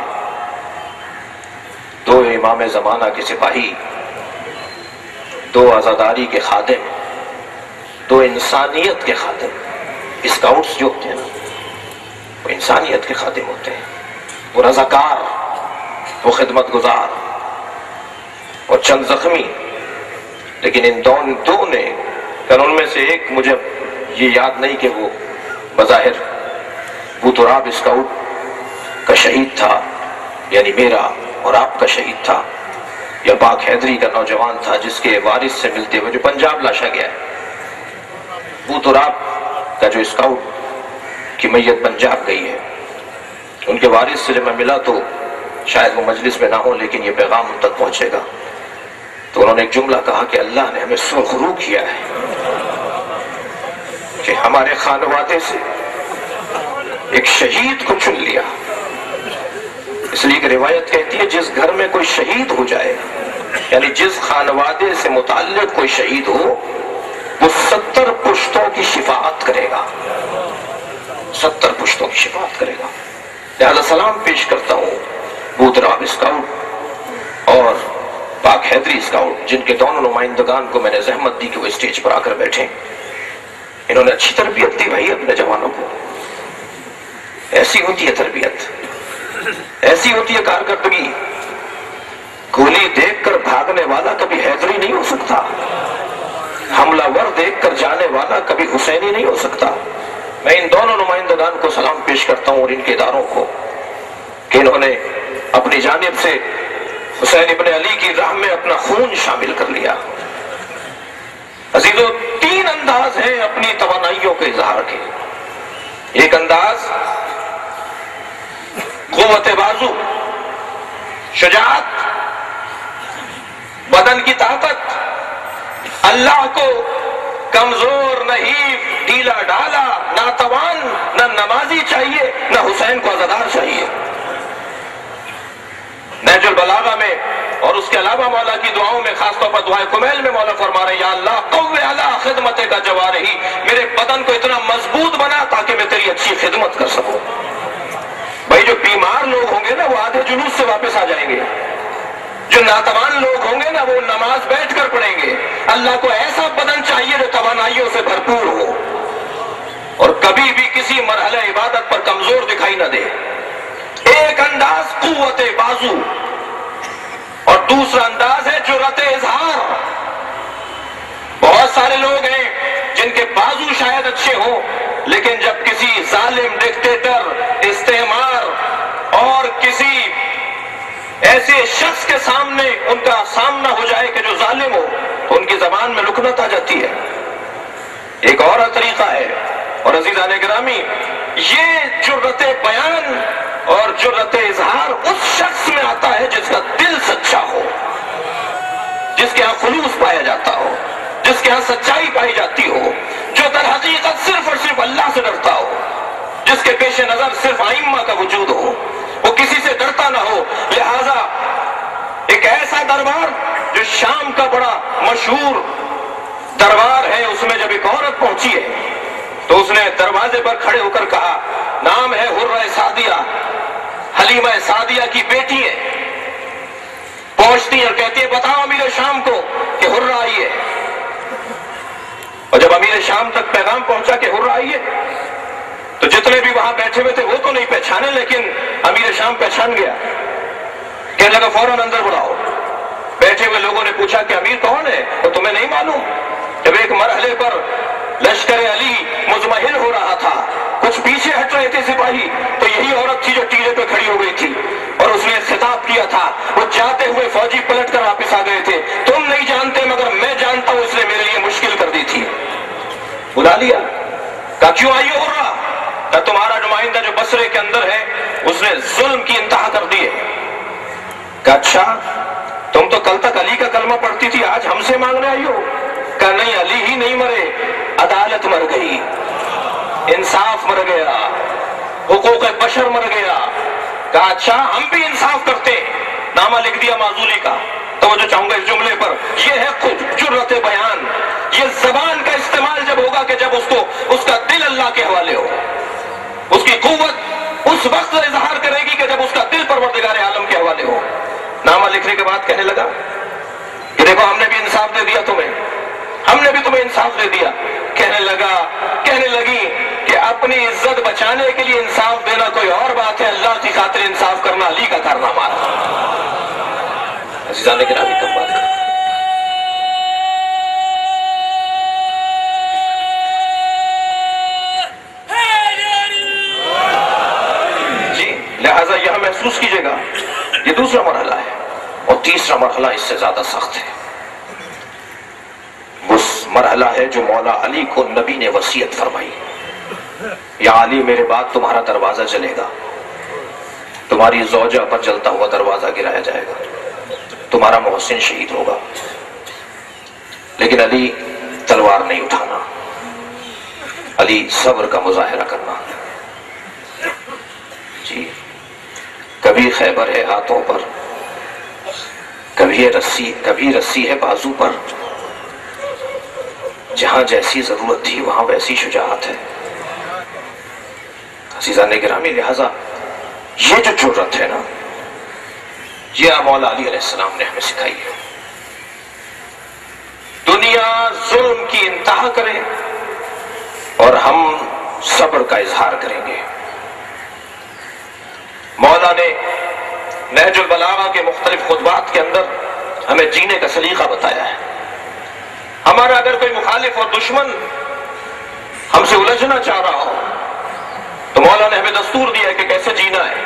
Speaker 4: دو امام زمانہ کے سپاہی، دو عزاداری کے خادم، دو انسانیت کے خادم، اسکاؤٹس جو ہوتے ہیں نا وہ انسانیت کے خادم ہوتے ہیں، وہ رضاکار، وہ خدمت گزار، اور چند زخمی، لیکن ان دون دو نے کل ان میں سے ایک، مجھے یہ یاد نہیں کہ وہ بظاہر بوتراب اسکاؤٹ کا شہید تھا، یعنی میرا اور آپ کا شہید تھا، یا پاک حیدری کا نوجوان تھا جس کے وارث سے ملتے ہوئے جو پنجاب لاشا گیا ہے، بوتراب کا جو اسکاؤٹ کی میت پنجاب گئی ہے، ان کے وارث سے جب میں ملا تو شاید وہ مجلس میں نہ ہو لیکن یہ پیغام ان تک پہنچے گا، تو انہوں نے ایک جملہ کہا کہ اللہ نے ہمیں سرخرو کیا ہے کہ ہمارے خانوادے سے ایک شہید کو چن لیا، اس لیے کہ روایت کہتی ہے جس گھر میں کوئی شہید ہو جائے، یعنی جس خانوادے سے متعلق کوئی شہید ہو، وہ ستر پشتوں کی شفاعت کرے گا، ستر پشتوں کی شفاعت کرے گا۔ لہذا سلام پیش کرتا ہوں بوتراب اسکاؤٹ اور پاک حیدری اسکاؤٹ، جن کے دونوں نمائندگان کو میں نے زحمت دی کہ وہ اسٹیج پر آ کر بیٹھیں۔ انہوں نے اچھی تربیت دی بھائی اپنے جوانوں کو، ایسی ہوتی ہے تربیت، ایسی ہوتی ہے کارکردگی۔ گولی دیکھ کر بھاگنے والا کبھی حیدری نہیں ہو سکتا، حملہ ور دیکھ کر جانے والا کبھی حسینی نہیں ہو سکتا۔ میں ان دونوں نمائندگان کو سلام پیش کرتا ہوں اور ان کے اداروں کو کہ انہوں نے اپنی جانب سے حسین ابن علی کی راہ میں اپنا خون شامل کر لیا۔ عزیزو، تین انداز ہیں اپنی توانائیوں کے اظہار کے۔ ایک انداز قوت بازو، شجاعت، بدن کی طاقت، اللہ کو کمزور نہیں ڈھیلا ڈالا، ناتوان، نہ نمازی چاہیے نہ حسین کو عزادار چاہیے۔ نہج البلاغہ میں اور اس کے علاوہ مولا کی دعاؤں میں، خاص طور پر دعائے کمیل میں مولا فرما رہے ہیں یا اللہ قوّ علی خدمت کا جوارحی، میرے بدن کو اتنا مضبوط بنا تاکہ میں تیری اچھی خدمت کر سکوں۔ بھائی جو بیمار لوگ ہوں گے نا وہ آدھے جلوس سے واپس آ جائیں گے، جو ناتوان لوگ ہوں گے نا وہ نماز بیٹھ کر پڑھیں گے۔ اللہ کو ایسا بدن چاہیے جو توانائیوں سے بھرپور ہو اور کبھی بھی کسی مرحلہ عبادت پر کمزور دکھائی نہ دے۔ ایک انداز قوت بازو اور دوسرا انداز ہے جرأت اظہار۔ بہت سارے لوگ ہیں جن کے بازو شاید اچھے ہوں، لیکن جب کسی ظالم، ڈکٹیٹر، استعمار اور کسی ایسے شخص کے سامنے ان کا سامنا ہو جائے کہ جو ظالم ہو تو ان کی زبان میں لکنت آ جاتی ہے۔ ایک اور طریقہ ہے، اور عزیزان گرامی، یہ جرأت بیان اور جرأت اظہار اس شخص میں آتا ہے جس کا دل سچا ہو، جس کے ہاں خلوص پایا جاتا ہو، جس کے ہاں سچائی پائی جاتی ہو، جو در حقیقت صرف اور صرف اللہ سے ڈرتا ہو، جس کے پیش نظر صرف ائمہ کا وجود ہو، وہ کسی سے ڈرتا نہ ہو۔ لہذا ایک ایسا دربار جو شام کا بڑا مشہور دربار ہے، اس میں جب ایک عورت پہنچی ہے تو اس نے دروازے پر کھڑے ہو کر کہا، نام ہے حرہ سعدیہ، حلیمہ سعدیہ کی بیٹی ہے۔ پہنچتی ہے اور کہتی ہے بتاؤ امیر شام کو کہ حرہ آئی ہے۔ اور جب امیر شام تک پیغام پہنچا کہ حرہ آئی ہے تو جتنے بھی وہاں بیٹھے ہوئے تھے وہ تو نہیں پہچانے، لیکن امیر شام پہچان گیا، کہنے لگا فوراً اندر بلاؤ۔ بیٹھے ہوئے لوگوں نے پوچھا کہ امیر کون ہے؟ تو تمہیں نہیں معلوم؟ جب ایک مرحلے پر لشکر علی مزمحل ہو رہا تھا، کچھ پیچھے ہٹ رہے تھے سپاہی، تو یہی عورت تھی جو ٹیلے پہ کھڑی ہو گئی تھی اور اس نے خطاب کیا تھا۔ وہ جاتے ہوئے فوجی پلٹ کر واپس آ گئے تھے، تم نہیں جانتے مگر میں جانتا ہوں، اس نے میرے لیے مشکل کر دی تھی۔ بلا لیا، کہا کہا کیوں آئیو ہو رہا؟ کہا تمہارا نمائندہ جو بصرے کے اندر ہے اس نے ظلم کی انتہا کر دی ہے۔ کہا اچھا تم تو کل تک علی کا کلمہ پڑھتی تھی، آج ہم سے مانگنے آئی ہو؟ کہا نہیں، علی ہی نہیں مرے، عدالت مر گئی، انصاف مر گیا، حقوق بشر مر گیا۔ کہا اچھا ہم بھی انصاف کرتے ہیں، نامہ لکھ دیا معذوری کا۔ توجہ چاہوں گا اس جملے پر، یہ ہے خود جرأت بیان۔ یہ زبان کا استعمال جب ہوگا کہ جب اس کو اس کا دل اللہ کے حوالے ہو، اس کی قوت اس وقت اظہار کرے گی کہ جب اس کا دل پروردگار عالم کے حوالے ہو۔ نامہ لکھنے کے بعد کہنے لگا کہ دیکھو ہم نے بھی انصاف دے دیا تمہیں، ہم نے بھی تمہیں انصاف دے دیا۔ کہنے لگا کہنے لگی کہ اپنی عزت بچانے کے لیے انصاف دینا کوئی اور بات ہے، اللہ کی خاطر انصاف کرنا علی کا کارنامہ ہے۔ عزیزان گرامی کم بات کریں۔ جی لہذا یہاں محسوس کیجئے گا یہ دوسرا مرحلہ ہے، اور تیسرا مرحلہ اس سے زیادہ سخت ہے۔ اس مرحلہ ہے جو مولا علی کو نبی نے وصیت فرمائی، یا علی میرے بعد تمہارا دروازہ جلے گا، تمہاری زوجہ پر جلتا ہوا دروازہ گرایا جائے گا، تمہارا محسن شہید ہوگا، لیکن علی تلوار نہیں اٹھانا، علی صبر کا مظاہرہ کرنا۔ جی کبھی خیبر ہے ہاتھوں پر، کبھی رسی کبھی رسی ہے بازو پر، جہاں جیسی ضرورت تھی وہاں ویسی شجاعت ہے۔ عزیزان گرامی لہذا یہ جو جرأت ہے نا، یہ مولا علی علیہ السلام نے ہمیں سکھائی ہے۔ دنیا ظلم کی انتہا کرے اور ہم صبر کا اظہار کریں گے۔ مولا نے نہج البلاغہ کے مختلف خطبات کے اندر ہمیں جینے کا سلیقہ بتایا ہے۔ ہمارا اگر کوئی مخالف اور دشمن ہم سے الجھنا چاہ رہا ہو تو مولا نے ہمیں دستور دیا کہ کیسے جینا ہے۔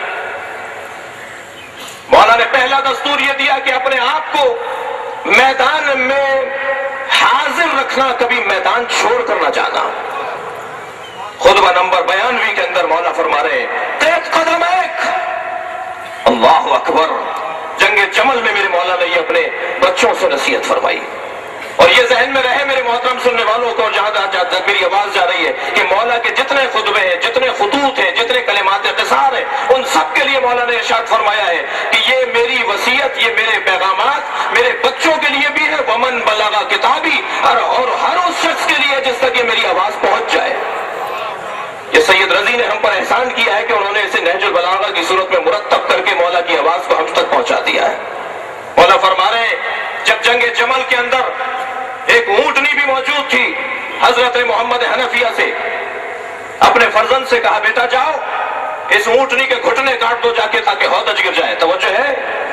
Speaker 4: مولا نے پہلا دستور یہ دیا کہ اپنے آپ کو میدان میں حاضر رکھنا، کبھی میدان چھوڑ کر نہ جانا۔ خطبہ نمبر بیانوی کے اندر مولا فرما رہے ہیں تیز قدم ایک، اللہ اکبر۔ جنگ جمل میں میرے مولا نے یہ اپنے بچوں سے نصیحت فرمائی، اور یہ ذہن میں رہے میرے محترم سننے والوں کو، جہاں جہاں میری آواز جا رہی ہے، کہ مولا کے جتنے خطبے ہیں، جتنے خطوط ہیں، جتنے کلمات قصار ہیں، ان سب کے لیے مولا نے ارشاد فرمایا ہے کہ یہ میری وصیت، یہ میرے پیغامات میرے بچوں کے لیے بھی ہے، ومن بلغ کتابی، اور ہر اس شخص کے لیے جس تک یہ میری آواز پہنچ جائے۔ یہ سید رضی نے ہم پر احسان کیا ہے کہ انہوں نے اسے نہج البلاغہ کی صورت میں مرتب کر کے مولا کی آواز کو ہم تک پہنچا دیا ہے۔ مولا فرما رہے ہیں جب جنگ جمل کے اندر ایک اونٹنی بھی موجود تھی، حضرت محمد حنفیہ سے اپنے فرزند سے کہا بیٹا جاؤ اس اونٹنی کے گھٹنے کاٹ دو جا کے تاکہ ہودج گر جائے۔ توجہ ہے؟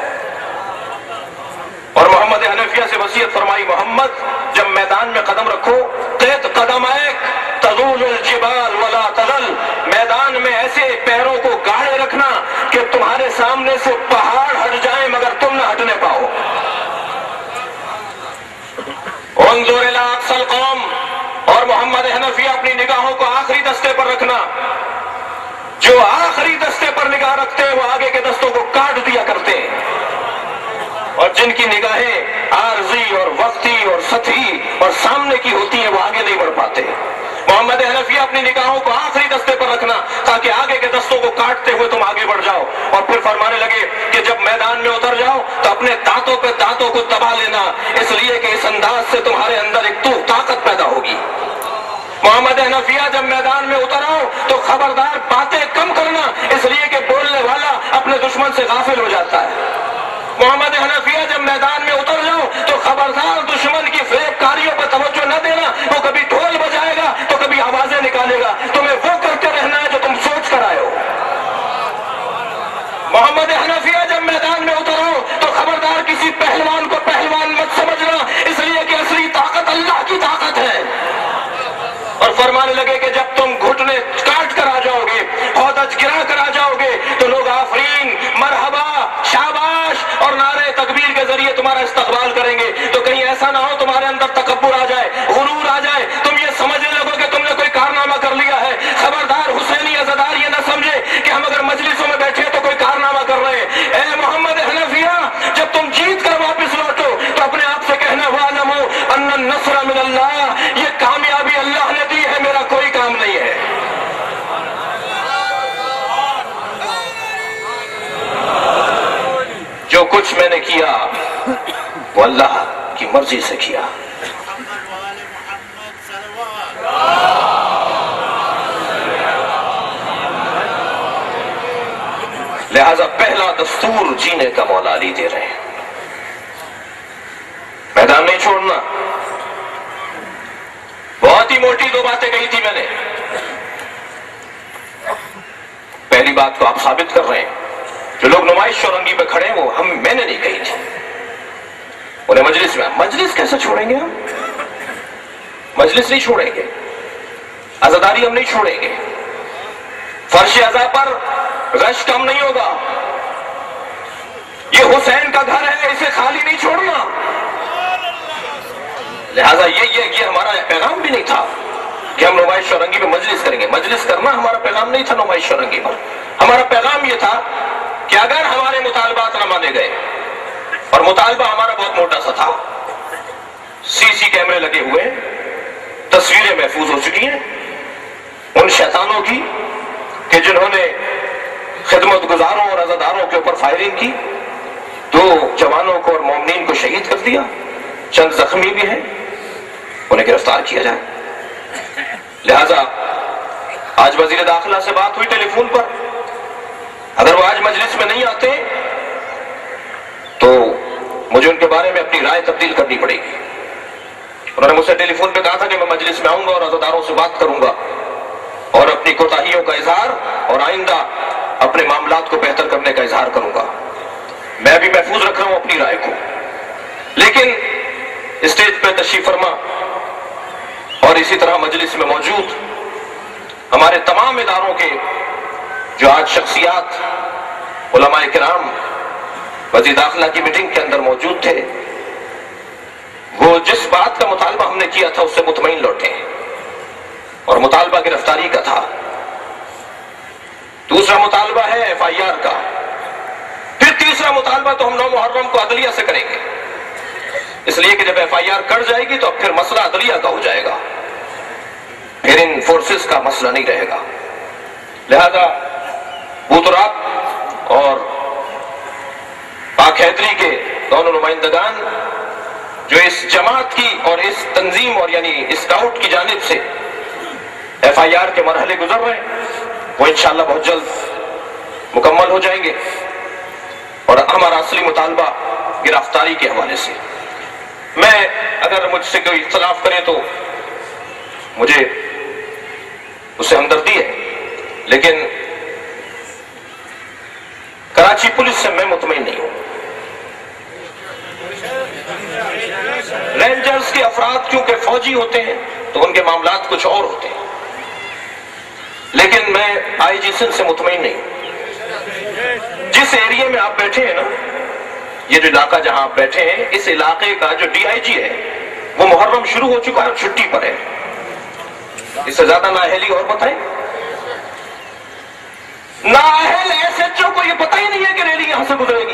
Speaker 4: اور محمد حنفیہ سے وصیت فرمائی محمد جب میدان میں قدم رکھو قید قدم ایک تزول الجبال ولا تزل، میدان میں ایسے پیروں کو گاڑے رکھنا کہ تمہارے سامنے سے پہاڑ ہٹ جائیں مگر تم نہ ہٹنے پاؤ۔ انظر الی اقصی القوم، اور محمد حنفیہ اپنی نگاہوں کو آخری دستے پر رکھنا، جو آخری دستے پر نگاہ رکھتے ہیں وہ آگے کے دستوں کو کاٹ دیا کرتے ہیں، اور جن کی نگاہیں عارضی اور وقتی اور سطحی اور سامنے کی ہوتی ہیں وہ آگے نہیں بڑھ پاتے۔ محمد حنفیہ اپنی نگاہوں کو آخری دستے پر رکھنا تاکہ آگے کے دستوں کو کاٹتے ہوئے تم آگے بڑھ جاؤ، اور پھر فرمانے لگے کہ جب میدان میں اتر جاؤ تو اپنے دانتوں پہ دانتوں کو دبا لینا، اس لیے کہ اس انداز سے تمہارے اندر ایک تو طاقت پیدا ہوگی۔ محمد حنفیہ جب میدان میں اتر آؤ تو خبردار باتیں کم کرنا، اس لیے کہ بولنے والا اپنے دشمن سے غافل ہو جاتا ہے۔ محمد حنفیہ جب میدان میں اتر جاؤ تو خبردار دشمن کی فریب کاریوں پر توجہ نہ دینا، وہ کبھی ڈھول بجائے گا تو کبھی آوازیں نکالے گا، تمہیں وہ کرتے رہنا ہے جو تم سوچ کر آئے ہو۔ محمد حنفیہ جب میدان میں اترو تو خبردار کسی پہلوان کو پہلوان مت سمجھنا، اس لیے کہ اصلی طاقت اللہ کی طاقت ہے۔ اور فرمانے لگے کہ جب تم گھٹنے کاٹ کر آ جاؤ گے، ہودج گرا کر آ جاؤ گے تو لوگ آفرین، مرحبا، شاباش اور نعرے تکبیر کے ذریعے تمہارا استقبال کریں گے، تو کہیں ایسا نہ ہو تمہارے اندر تکبر آ جائے، غرور آ جائے، تم یہ سمجھنے لگو کہ تم نے کوئی کارنامہ کر لیا ہے۔ मर्जी से किया। लिहाजा पहला दस्तूर जीने का मौला अली दे रहे हैं, मैदान नहीं छोड़ना। बहुत ही मोटी दो बातें कही थी मैंने। पहली बात को आप साबित कर रहे हैं, जो लोग नुमाइश चौरंगी पे खड़े हैं वो हम मैंने नहीं कही थी, उन्हें मजलिस में। मजलिस कैसे छोड़ेंगे हम? मजलिस नहीं छोड़ेंगे, आजादारी हम नहीं छोड़ेंगे, फर्श अज़ा पर रश कम नहीं होगा। ये हुसैन का घर है, इसे खाली नहीं छोड़ना। लिहाजा ये ये ये हमारा पैगाम भी नहीं था कि हम नुमाइश चौरंगी में मजलिस करेंगे। मजलिस करना हमारा पैगाम नहीं था नुमाइश चौरंगी पर। हमारा पैगाम ये था कि अगर हमारे मुतालबात न माने गए, और मुतालबा हमारा बहुत मोटा सा था, सीसी कैमरे लगे हुए, तस्वीरें महफूज हो चुकी हैं उन शैतानों की कि जिन्होंने खिदमत गुजारों और अज़ादारों के ऊपर फायरिंग की, दो जवानों को और मोमिनीन को शहीद कर दिया, चंद जख्मी भी हैं, उन्हें गिरफ्तार किया जाए। लिहाजा आज वजीर दाखिला से बात हुई टेलीफोन पर, अगर वो आज मजलिस में नहीं आते तो मुझे उनके बारे में अपनी राय तब्दील करनी पड़ेगी। उन्होंने मुझसे टेलीफोन पे कहा था कि मैं मजलिस में आऊंगा और अज़ादारों से बात करूंगा और अपनी कोताहियों का इजहार और आइंदा अपने मामलात को बेहतर करने का इजहार करूंगा। मैं भी महफूज रख रहा हूं अपनी राय को, लेकिन स्टेज पे तशरीफ फरमा और इसी तरह मजलिस में मौजूद हमारे तमाम इदारों के जो आज शख्सियात, उलमाए किराम वज़ीर दाखिला की मीटिंग के अंदर मौजूद थे, वो जिस बात का मुतालबा हमने किया था उससे मुतमईन लौटे, और मुतालबा गिरफ्तारी का था। दूसरा मुतालबा है एफ आई आर का, फिर तीसरा मुतालबा तो हम नौ मुहर्रम को अदलिया से करेंगे, इसलिए कि जब एफ आई आर कट जाएगी तो अब फिर मसला अदलिया का हो जाएगा, फिर इन फोर्सेस का मसला नहीं रहेगा। लिहाजा बूतराब और पाक हैदरी के दोनों नुमाइंदगान जो इस जमात की और इस तंजीम और यानी स्काउट की जानिब से एफ आई आर के मरहले गुजर रहे हैं, वो इंशाअल्लाह बहुत जल्द मुकम्मल हो जाएंगे, और हमारा असली मुतालबा गिरफ्तारी के हवाले से। मैं अगर मुझसे कोई इख्तिलाफ करे तो मुझे उससे हमदर्दी है, लेकिन कराची पुलिस से मैं मुतमईन नहीं हूं। रेंजर्स के अफराद क्योंकि फौजी होते हैं तो उनके मामलात कुछ और होते हैं, लेकिन मैं आई जी सिंध से मुतमईन नहीं हूं। जिस एरिया में आप बैठे हैं ना, ये जो इलाका जहां आप बैठे हैं, इस इलाके का जो डी आई जी है वो मुहर्रम शुरू हो चुका है, छुट्टी पर है। इससे ज्यादा नाअहली और बताएं? नाअहल एस एच ओ को ये पता ही नहीं है कि रैली यहां से गुजरेगी।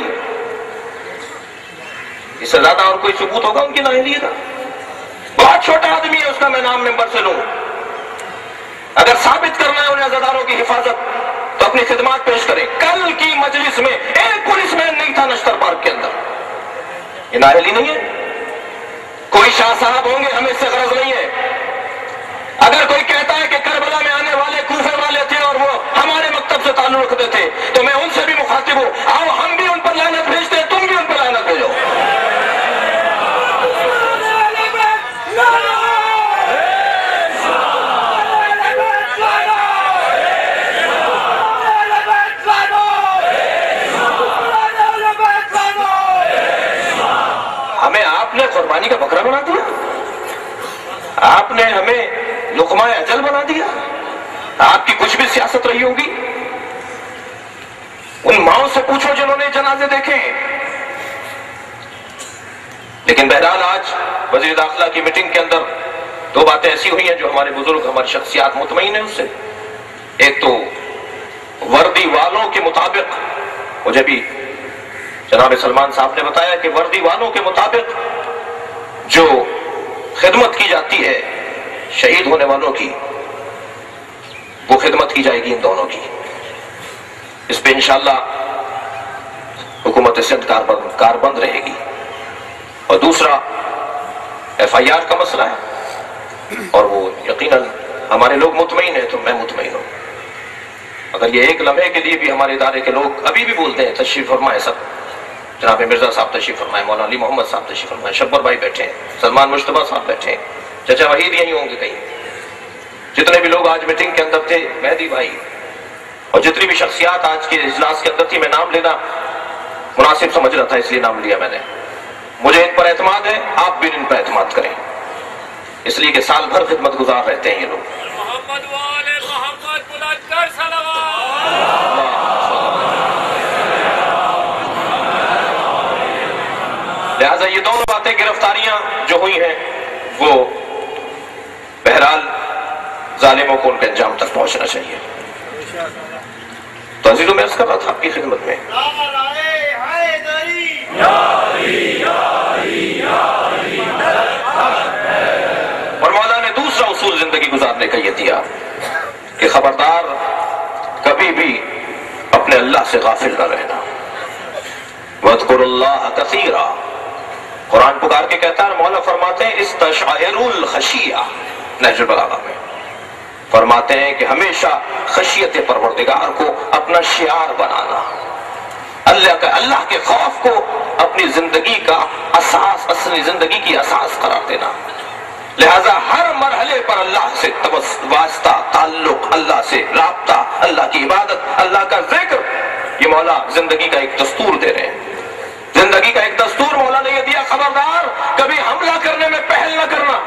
Speaker 4: इससे ज्यादा और कोई सबूत होगा उनकी नाअहलियत का? बहुत छोटा आदमी है, उसका मैं नाम मेंबर से लूं। अगर साबित करना है उन्हें अज़ादारों की हिफाजत तो अपनी खिदमात पेश करें। कल की मजलिस में एक पुलिसमैन नहीं था नश्तर पार्क के अंदर, ये नाअहली नहीं है? कोई शाह साहब होंगे, हमें इससे गरज नहीं है। अगर कोई कहता है कि करबला में आने वाले कूफे वाले थे और वो हमारे मकतब से ताल्लुक रखते थे, तो मैं उनसे भी मुखातिब हूं। आओ हम भी उन पर लानत भेजते हैं, तुम भी उन पर लानत भेजो। हमें आपने कुर्बानी का बकरा बना दिया, आपने हमें लुकमा अजल बना दिया। आपकी कुछ भी सियासत रही होगी, उन माओं से पूछो जिन्होंने जनाजे देखे। लेकिन बहरहाल आज वजीर दाखिला की मीटिंग के अंदर दो बातें ऐसी हुई हैं जो हमारे बुजुर्ग, हमारी शख्सियात मुतमईन है उससे। एक तो वर्दी वालों के मुताबिक, मुझे भी जनाब सलमान साहब ने बताया कि वर्दी वालों के मुताबिक जो खिदमत की जाती है शहीद होने वालों की, वो खिदमत की जाएगी इन दोनों की। इस पे इंशाअल्लाह हुकूमत सिंध कारबंद कारबंद रहेगी। और दूसरा ایف آئی آر کا مسئلہ ہے اور وہ یقیناً ہمارے لوگ مطمئن ہیں تو میں مطمئن ہوں. اگر یہ ایک لمحے کے لیے بھی ہمارے ادارے کے لوگ ابھی بھی بولتے ہیں تشریف فرمائے سب، جناب مرزا صاحب تشریف فرمائے، مولانا علی محمد صاحب تشریف فرمائے، شبر بھائی بیٹھے ہیں، سلمان مشتبہ صاحب بیٹھے ہیں، چچا وحید یہیں ہوں گے کہیں، جتنے بھی لوگ آج میٹنگ کے اندر تھے، مہدی بھائی اور جتنی بھی شخصیات آج کے اجلاس کے اندر تھی، میں نام لینا مناسب سمجھ رہا تھا اس لیے نام لیا میں نے. مجھے ان پر اعتماد ہے، آپ بھی ان پر اعتماد کریں، اس لیے کہ سال بھر خدمت گزار رہتے ہیں یہ لوگ.
Speaker 3: محمد والے محمد بلند کر صلوات.
Speaker 4: لہذا یہ دونوں باتیں گرفتاریاں جو ہوئی ہیں وہ بہرحال ظالموں کو ان کے انجام تک پہنچنا چاہیے. تو عزیزوں میں عرض کر رہا تھا آپ کی خدمت میں اور مولا نے دوسرا اصول زندگی گزارنے کا یہ دیا کہ خبردار کبھی بھی اپنے اللہ سے غافل نہ رہنا. وَاذْكُرُوا اللَّهَ كَثِيرًا، قرآن پکار کے کہتا ہے، مولا فرماتے ہیں استشعروا الخشیہ، نہج البلاغہ میں فرماتے ہیں کہ ہمیشہ خشیت پروردگار کو اپنا شعار بنانا، اللہ کا اللہ کے خوف کو اپنی زندگی کا اساس، اصلی زندگی کی اساس قرار دینا. لہذا ہر مرحلے پر اللہ سے واسطہ، تعلق، اللہ سے رابطہ، اللہ کی عبادت، اللہ کا ذکر، یہ مولا زندگی کا ایک دستور دے رہے ہیں. زندگی کا ایک دستور مولا نے یہ دیا، خبردار کبھی حملہ کرنے میں پہل نہ کرنا.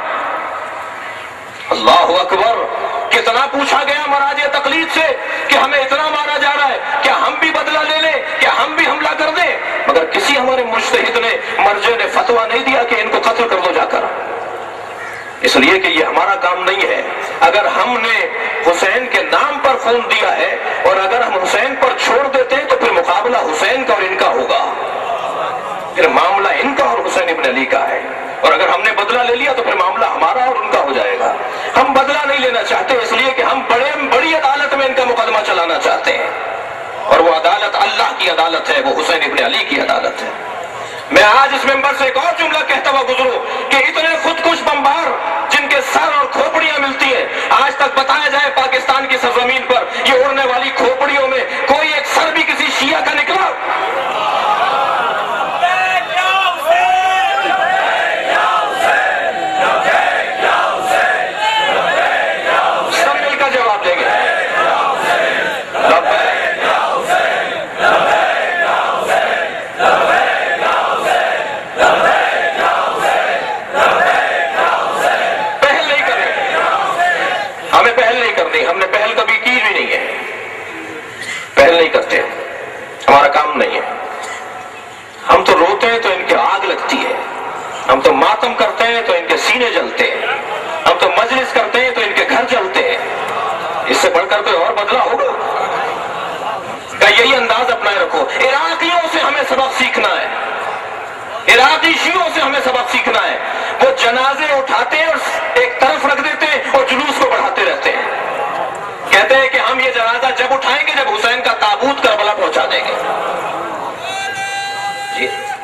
Speaker 4: اللہ اکبر، کتنا پوچھا گیا مراجع تقلید سے کہ ہمیں اتنا مارا جا رہا ہے، کیا ہم بھی بدلہ لے لیں، کیا ہم بھی حملہ کر دیں؟ مگر کسی ہمارے مجتہد نے، مرجع نے فتویٰ نہیں دیا کہ ان کو قتل کر دو جا کر، اس لیے کہ یہ ہمارا کام نہیں ہے. اگر ہم نے حسین کے نام پر خون دیا ہے اور اگر ہم حسین پر چھوڑ دیتے ہیں تو پھر مقابلہ حسین کا اور ان کا ہوگا، پھر معاملہ ان کا اور حسین ابن علی کا ہے. اور اگر ہم نے بدلہ لے لیا تو پھر معاملہ ہمارا اور ان کا ہو جائے گا. ہم بدلہ نہیں لینا چاہتے، اس لیے کہ ہم بڑے بڑی عدالت میں ان کا مقدمہ چلانا چاہتے ہیں، اور وہ عدالت اللہ کی عدالت ہے، وہ حسین ابن علی کی عدالت ہے. میں آج اس ممبر سے ایک اور جملہ کہتا ہوا گزروں کہ اتنے خودکش بمبار جن کے سر اور کھوپڑیاں ملتی ہیں، آج تک بتایا جائے پاکستان کی سرزمین پر یہ اڑنے والی کھوپڑیوں میں کوئی ایک سر بھی کسی شیعہ کا نکلا؟ سب مل کر جواب دیں گے. ہمیں پہل نہیں کرنی، ہم نے پہل کبھی کی بھی نہیں ہے، پہل نہیں کرتے، ہمارا کام نہیں ہے. ہم تو روتے ہیں تو ان کے آگ لگتی ہے، ہم تو ماتم کرتے ہیں تو ان کے سینے جلتے ہیں، ہم تو مجلس کرتے ہیں تو ان کے گھر جلتے ہیں. اس سے بڑھ کر کوئی اور بدلہ ہوگا؟ کہ یہی انداز اپنائے رکھو. عراقیوں سے ہمیں سبق سیکھنا ہے، عراقی شیعوں سے ہمیں سبق سیکھنا ہے. وہ جنازے اٹھاتے ہیں اور ایک طرف رکھ دیتے ہیں اور جلوس کو بڑھاتے رہتے ہیں، کہتے ہیں کہ ہم یہ جنازہ جب اٹھائیں گے جب حسین کا تابوت کربلا پہنچا دیں گے. جی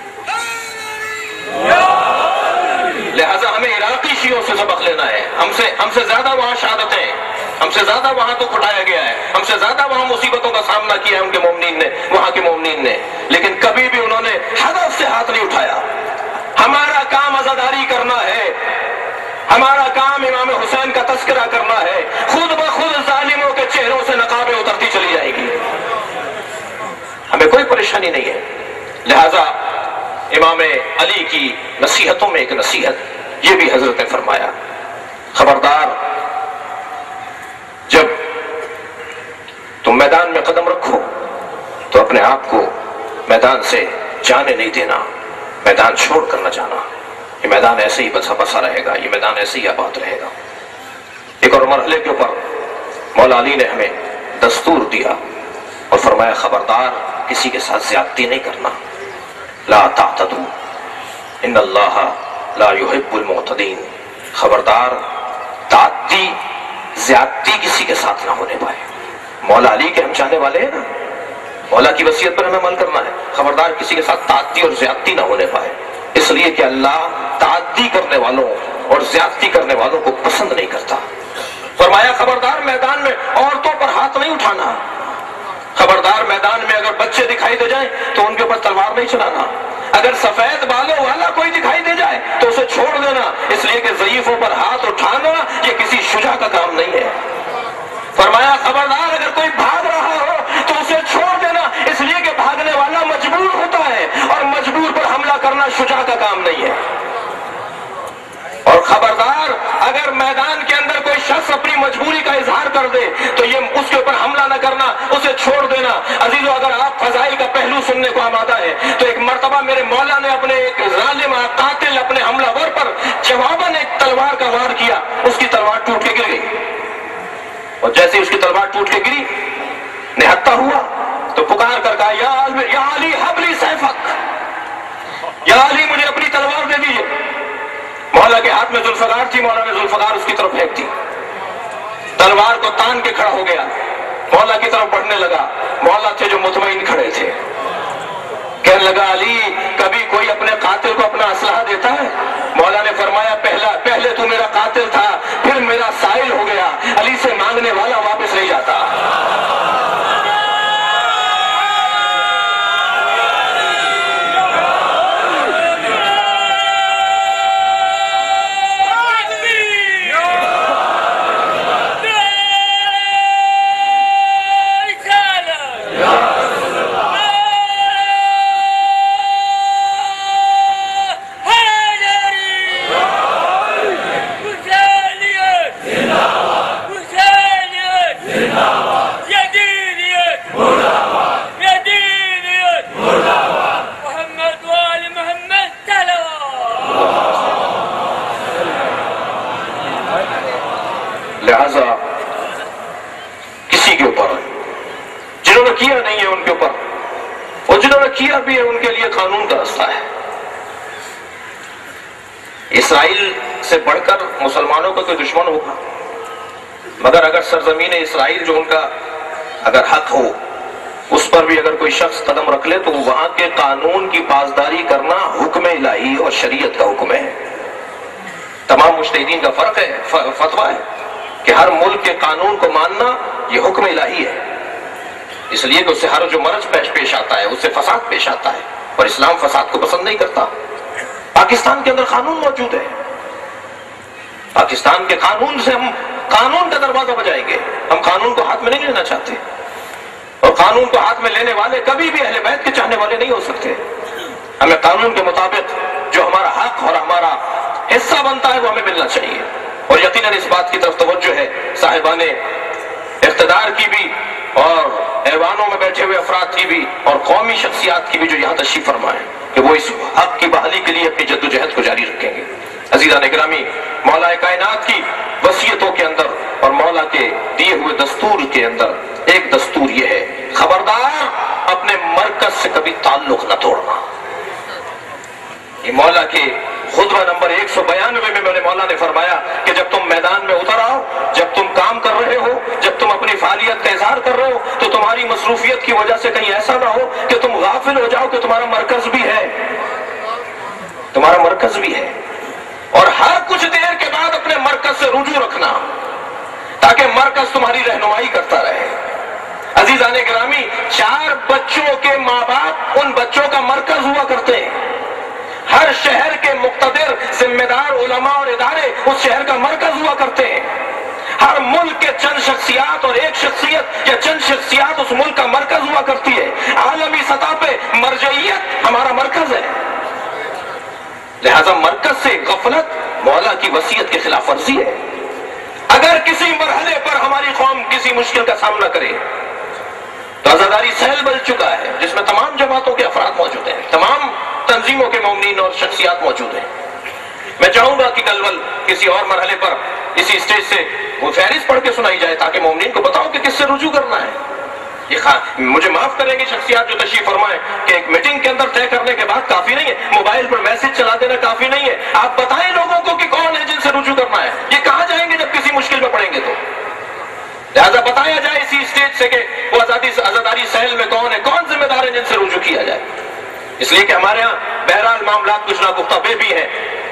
Speaker 4: لہذا ہمیں عراقی شیعوں سے سبق لینا ہے. ہم سے ہم سے زیادہ وہاں شہادتیں، ہم سے زیادہ وہاں تو کھٹایا گیا ہے، ہم سے زیادہ وہاں مصیبتوں کا سامنا کیا ہے ان کے مومنین نے، وہاں کے مومنین نے، لیکن کبھی بھی انہوں نے ہدف سے ہاتھ نہیں اٹھایا. ہمارا کام عزاداری کرنا ہے، ہمارا کام امام حسین کا تذکرہ کرنا ہے. خود بخود ظالموں کے چہروں سے نقابیں اترتی چلی جائے گی، ہمیں کوئی پریشانی نہیں ہے. لہذا امام علی کی نصیحتوں میں ایک نصیحت یہ بھی حضرت نے فرمایا، خبردار جب تم میدان میں قدم رکھو تو اپنے آپ کو میدان سے جانے نہیں دینا، میدان چھوڑ کر نہ جانا. یہ میدان ایسے ہی بسا بسا رہے گا، یہ میدان ایسے ہی آباد رہے گا. ایک اور مرحلے کے اوپر مولا علی نے ہمیں دستور دیا اور فرمایا خبردار کسی کے ساتھ زیادتی نہیں کرنا. لا تعتدوا ان اللہ لا يحب المعتدین. خبردار تعدی، زیادتی کسی کے ساتھ نہ ہونے پائے. مولا علی کے ہم چاہنے والے ہیں نا، مولا کی وصیت پر ہمیں عمل کرنا ہے. خبردار کسی کے ساتھ تعدی اور زیادتی نہ ہونے پائے، اس لیے کہ اللہ تعدی کرنے والوں اور زیادتی کرنے والوں کو پسند نہیں کرتا۔ فرمایا خبردار میدان میں عورتوں پر ہاتھ نہیں اٹھانا، خبردار میدان میں اگر بچے دکھائی دے جائیں تو ان کے اوپر تلوار نہیں چلانا، اگر سفید بالوں والا کوئی دکھائی دے جائے تو اسے چھوڑ دینا، اس لیے کہ ضعیفوں پر ہاتھ اٹھانا یہ کسی شجاع کا کام نہیں ہے۔ فرمایا خبردار اگر کوئی بھاگ رہا ہو تو اسے چھوڑ دینا، اس لیے کہ بھاگنے والا مجبور ہوتا ہے اور مجبور پر حملہ کرنا شجاع کا کام نہیں ہے۔ اور خبردار اگر میدان کے اندر کوئی شخص اپنی مجبوری کا اظہار کر دے تو یہ اس کے اوپر حملہ نہ کرنا، اسے چھوڑ دینا۔ عزیزو اگر آپ فضائل کا پہلو سننے کو آمادہ ہے تو ایک مرتبہ میرے مولا نے اپنے ایک ظالم قاتل اپنے حملہ ور پر جواباً ایک تلوار کا وار کیا، اس کی تلوار ٹوٹ کے گر گئی، اور جیسے اس کی تلوار ٹوٹ کے گری نہتھا ہوا تو پکار کر کہا یا علی یا علی حبلی سیفک، یا علی مجھے اپنی تلوار دے دیجیے۔ مولا کے ہاتھ میں ذوالفقار تھی، مولا نے ذوالفقار اس کی طرف پھینک دی، تلوار کو تان کے کھڑا ہو گیا، مولا کی طرف بڑھنے لگا۔ مولا تھے جو مطمئن کھڑے تھے، کہنے لگا علی کبھی کوئی اپنے قاتل کو اپنا اسلحہ دیتا ہے؟ مولا نے فرمایا پہلا پہلے تو میرا قاتل تھا، پھر میرا سائل ہو گیا، علی سے مانگنے والا واپس نہیں جاتا۔ لہذا کسی کے اوپر جنہوں نے کیا نہیں ہے ان کے اوپر، اور جنہوں نے کیا بھی ہے ان کے لیے قانون کا راستہ ہے۔ اسرائیل سے بڑھ کر مسلمانوں کا کوئی دشمن ہوگا، مگر اگر سرزمین اسرائیل جو ان کا اگر حق ہو اس پر بھی اگر کوئی شخص قدم رکھ لے تو وہاں کے قانون کی پاسداری کرنا حکم الہی اور شریعت کا حکم ہے۔ تمام مجتہدین کا فرق ہے، فتویٰ ہے کہ ہر ملک کے قانون کو ماننا یہ حکم الہی ہے، اس لیے کہ اس سے ہر جو مرض پیش پیش آتا ہے اس سے فساد پیش آتا ہے، اور اسلام فساد کو پسند نہیں کرتا۔ پاکستان کے اندر قانون موجود ہے، پاکستان کے قانون سے ہم قانون کا دروازہ بجائیں گے، ہم قانون کو ہاتھ میں نہیں لینا چاہتے، اور قانون کو ہاتھ میں لینے والے کبھی بھی اہل بیت کے چاہنے والے نہیں ہو سکتے۔ ہمیں قانون کے مطابق جو ہمارا حق اور ہمارا حصہ بنتا ہے وہ ہمیں ملنا چاہیے، اور یقیناً اس بات کی طرف توجہ ہے صاحبان اقتدار کی بھی اور ایوانوں میں بیٹھے ہوئے افراد کی بھی اور قومی شخصیات کی بھی جو یہاں تشریف فرمائے کہ وہ اس حق کی بحالی کے لیے اپنی جد و جہد کو جاری رکھیں گے۔ عزیزان گرامی، مولا کائنات کی وصیتوں کے اندر اور مولا کے دیے ہوئے دستور کے اندر ایک دستور یہ ہے، خبردار اپنے مرکز سے کبھی تعلق نہ توڑنا۔ یہ مولا کے خطبہ نمبر ایک سو بیانوے میں میرے مولا نے فرمایا کہ جب تم میدان میں اتر آؤ، جب تم کام کر رہے ہو، جب تم اپنی فعالیت کا اظہار کر رہے ہو تو تمہاری مصروفیت کی وجہ سے کہیں ایسا نہ ہو کہ تم غافل ہو جاؤ کہ تمہارا مرکز بھی ہے، تمہارا مرکز بھی ہے، اور ہر کچھ دیر کے بعد اپنے مرکز سے رجوع رکھنا تاکہ مرکز تمہاری رہنمائی کرتا رہے۔ عزیزان گرامی، چار بچوں کے ماں باپ ان بچوں کا مرکز ہوا کرتے ہیں، ہر شہر کے مقتدر ذمہ دار علماء اور ادارے اس شہر کا مرکز ہوا کرتے ہیں، ہر ملک کے چند شخصیات اور ایک شخصیت یا چند شخصیات اس ملک کا مرکز ہوا کرتی ہے، عالمی سطح پہ مرجعیت ہمارا مرکز ہے۔ لہذا مرکز سے غفلت مولا کی وصیت کے خلاف ورزی ہے۔ اگر کسی مرحلے پر ہماری قوم کسی مشکل کا سامنا کرے تو عزاداری سیل بل چکا ہے جس میں تمام جماعتوں کے افراد موجود ہیں، تمام تنظیموں کے مومنین اور شخصیات موجود ہیں۔ میں چاہوں گا کہ کل ول کسی اور مرحلے پر اسی اسٹیج سے وہ فہرست پڑھ کے سنائی جائے تاکہ مومنین کو بتاؤ کہ کس سے رجوع کرنا ہے۔ یہ مجھے معاف کریں گے شخصیات جو تشریف فرمائیں کہ ایک میٹنگ کے اندر طے کرنے کے بعد کافی نہیں ہے، موبائل پر میسج چلا دینا کافی نہیں ہے، آپ بتائیں لوگوں کو کہ کون ہے جن سے رجوع کرنا ہے، یہ کہاں جائیں گے جب کسی مشکل میں پڑیں گے تو۔ لہذا بتایا جائے اسی اسٹیج سے کہ وہ آزادی عزاداری سہل میں کون ہے، کون ذمہ دار ہے جن سے رجوع کیا جائے، اس لیے کہ ہمارے ہاں بہرحال معاملات کچھ نہ گفتہ بے بھی ہیں،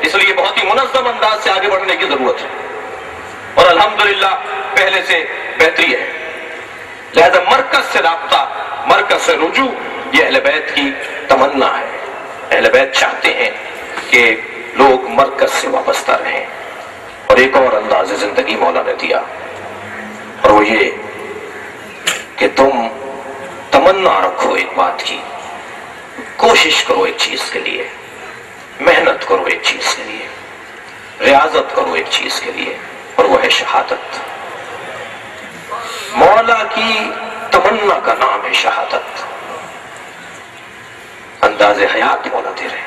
Speaker 4: اس لیے بہت ہی منظم انداز سے آگے بڑھنے کی ضرورت ہے، اور الحمدللہ پہلے سے بہتری ہے۔ لہذا مرکز سے رابطہ، مرکز سے رجوع، یہ اہل بیت کی تمنا ہے۔ اہل بیت چاہتے ہیں کہ لوگ مرکز سے وابستہ رہیں، اور ایک اور انداز زندگی مولا نے دیا، اور وہ یہ کہ تم تمنا رکھو ایک بات کی، کوشش کرو ایک چیز کے لیے، محنت کرو ایک چیز کے لیے، ریاضت کرو ایک چیز کے لیے، اور وہ ہے شہادت۔ مولا کی تمنا کا نام ہے شہادت۔ انداز حیات مولا دے رہے ہیں۔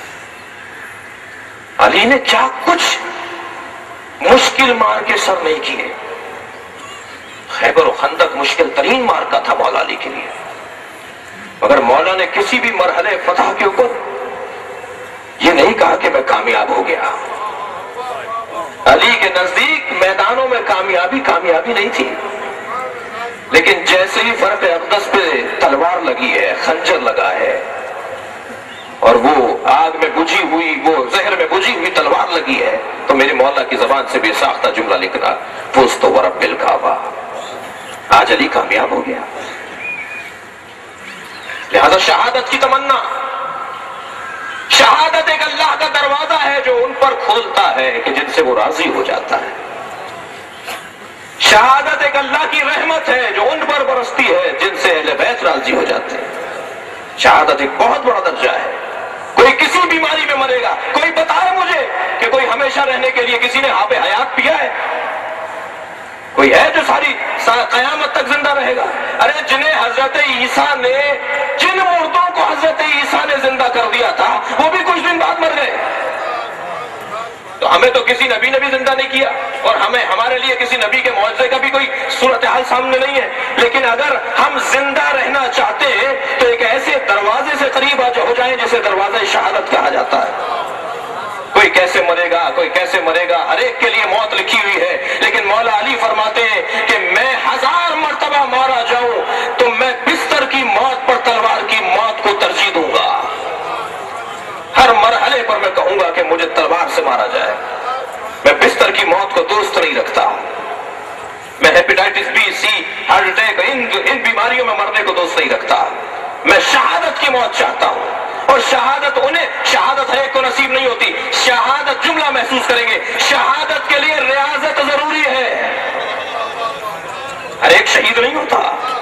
Speaker 4: علی نے کیا کچھ مشکل مار کے سر نہیں کیے۔ خیبر و خندق مشکل ترین مارکا تھا مولا علی کے لیے، مگر مولا نے کسی بھی مرحلے فتح کے اوپر یہ نہیں کہا کہ میں کامیاب ہو گیا۔ علی کے نزدیک میدانوں میں کامیابی کامیابی نہیں تھی، لیکن جیسے ہی فرق اقدس پہ تلوار لگی ہے، خنجر لگا ہے، اور وہ آگ میں بجھی ہوئی، وہ زہر میں بجھی ہوئی تلوار لگی ہے، تو میرے مولا کی زبان سے بے ساختہ جملہ لکھنا، فزت ورب الکعبہ، آج علی کامیاب ہو گیا۔ لہذا شہادت کی تمنا، شہادت ایک اللہ کا دروازہ ہے جو ان پر کھولتا ہے کہ جن سے وہ راضی ہو جاتا ہے۔ شہادت ایک اللہ کی رحمت ہے جو ان پر برستی ہے جن سے اہل بیت راضی ہو جاتے ہیں۔ شہادت ایک بہت بڑا درجہ ہے۔ کوئی کسی بیماری میں مرے گا، کوئی بتائے مجھے کہ کوئی ہمیشہ رہنے کے لیے کسی نے آب حیات پیا ہے؟ کوئی ہے جو ساری قیامت تک زندہ رہے گا؟ ارے جنہیں حضرت عیسیٰ نے، جن مردوں کو حضرت عیسیٰ نے زندہ کر دیا تھا، وہ بھی کچھ دن بعد مر گئے۔ تو ہمیں تو کسی نبی نے بھی زندہ نہیں کیا، اور ہمیں ہمارے لیے کسی نبی کے معجزے کا بھی کوئی صورتحال سامنے نہیں ہے، لیکن اگر ہم زندہ رہنا چاہتے ہیں تو ایک ایسے دروازے سے قریب ہو جائیں جسے دروازہ شہادت کہا جاتا ہے۔ کوئی کیسے مرے گا، کوئی کیسے مرے گا، ہر ایک کے لیے موت لکھی ہوئی ہے، لیکن مولا علی فرماتے ہیں کہ میں ہزار مرتبہ مارا جاؤں تو میں بستر کی موت پر تلوار کی موت کو ترجیح دوں گا۔ ہر مرحلے پر میں کہوں گا کہ مجھے تلوار سے مارا جائے، میں بستر کی موت کو درست نہیں رکھتا، میں hepatitis B, C, heart attack, ان ان بیماریوں میں مرنے کو دوست نہیں رکھتا، میں شہادت کی موت چاہتا ہوں۔ اور شہادت انہیں، شہادت ہر ایک کو نصیب نہیں ہوتی۔ شہادت جملہ محسوس کریں گے، شہادت کے لیے ریاضت ضروری ہے، ہر ایک شہید نہیں ہوتا۔